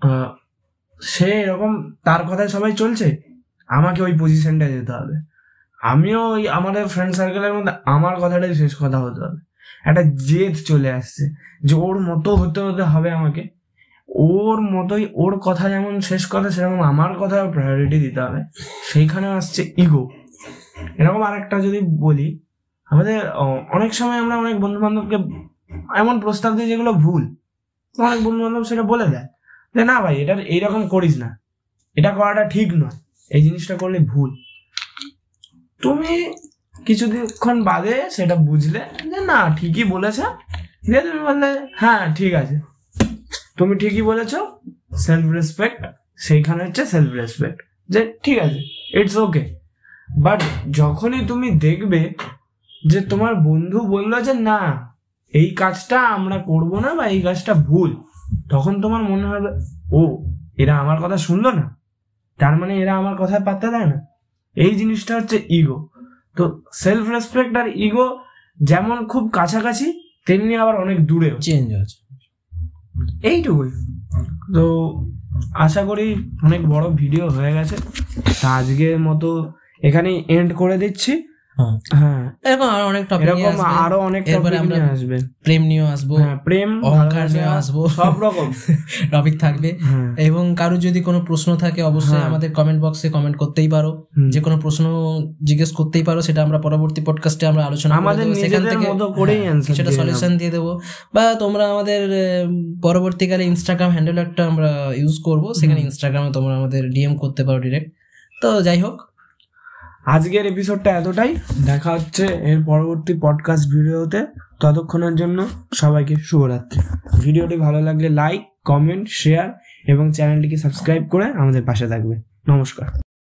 সে এরকম তার কথায় সবাই চলছে, আমাকে ওই পজিশনটা যেতে হবে, আমিও ওই আমাদের ফ্রেন্ড সার্কেলের মধ্যে আমার কথাটাই শেষ কথা হতে হবে, একটা জেদ চলে আসছে যে ওর মতো হতে হতে হবে আমাকে, ওর মতোই, ওর কথা যেমন শেষ কথা সেরকম আমার কথা প্রায়োরিটি দিতে হবে, সেইখানে আসছে ইগো। এরকম আরেকটা যদি বলি, আমাদের অনেক সময় আমরা অনেক বন্ধু বান্ধবকে এমন প্রস্তাব দিই যেগুলো ভুল, অনেক বন্ধু বান্ধব সেটা বলে দেয় যে না ভাই এটা এইরকম করিস না, এটা করাটা ঠিক নয়, এই জিনিসটা করলে ভুল। তুমি কিছুক্ষণ বাদে সেটা বুঝলে যে না ঠিকই বলেছে, দিয়ে তুমি বললে হ্যাঁ ঠিক আছে, তুমি ঠিকই বলেছো, সেলফ রেসপেক্ট, সেইখানে হচ্ছে সেলফ রেসপেক্ট, যে ঠিক আছে ইটস ওকে। বাট যখনই তুমি দেখবে যে তোমার বন্ধু বললো যে না এই কাজটা আমরা করবো না বা এই কাজটা ভুল, তখন তোমার মনে হবে ও এরা আমার কথা শুনলো না, তার মানে এরা আমার কথায় পাত্তা দেয় না, এই জিনিসটা হচ্ছে ইগো। তো সেলফ রেসপেক্ট আর ইগো যেমন খুব কাছাকাছি, তেমনি আবার অনেক দূরে চেঞ্জ আছে। এইটুকুই। তো আশা করি অনেক বড় ভিডিও হয়ে গেছে, তা আজকের মতো এখানেই এন্ড করে দিচ্ছি। হ্যাঁ, এরকম আরো অনেক টপিক এরকম আরো অনেক টপিক নিয়ে আসবে, প্রেম নিয়ে আসবো, হ্যাঁ প্রেম অহংকার নিয়ে আসবো, সব রকম টপিক থাকবে। এবং কারো যদি কোনো প্রশ্ন থাকে অবশ্যই আমাদের কমেন্ট বক্সে কমেন্ট করতেই পারো, যে কোনো প্রশ্ন জিজ্ঞেস করতেই পারো, সেটা আমরা পরবর্তী পডকাস্টে আমরা আলোচনা করব, সেখান থেকে সেটা সলিউশন দিয়ে দেবো। বা তোমরা আমাদের পরবর্তীকালে ইনস্টাগ্রাম হ্যান্ডেল একটা আমরা ইউজ করব, সেখানে ইনস্টাগ্রামে তোমরা আমাদের ডিএম করতে পারো ডিরেক্ট। তো যাই হোক, আজকের এপিসোডটা এতটাই, দেখা হচ্ছে এর পরবর্তী পডকাস্ট ভিডিওতে। ততক্ষণের জন্য সবাইকে শুভরাত্রি। ভিডিওটি ভালো লাগলে লাইক, কমেন্ট, শেয়ার এবং চ্যানেলটিকে সাবস্ক্রাইব করে আমাদের পাশে থাকবে। নমস্কার।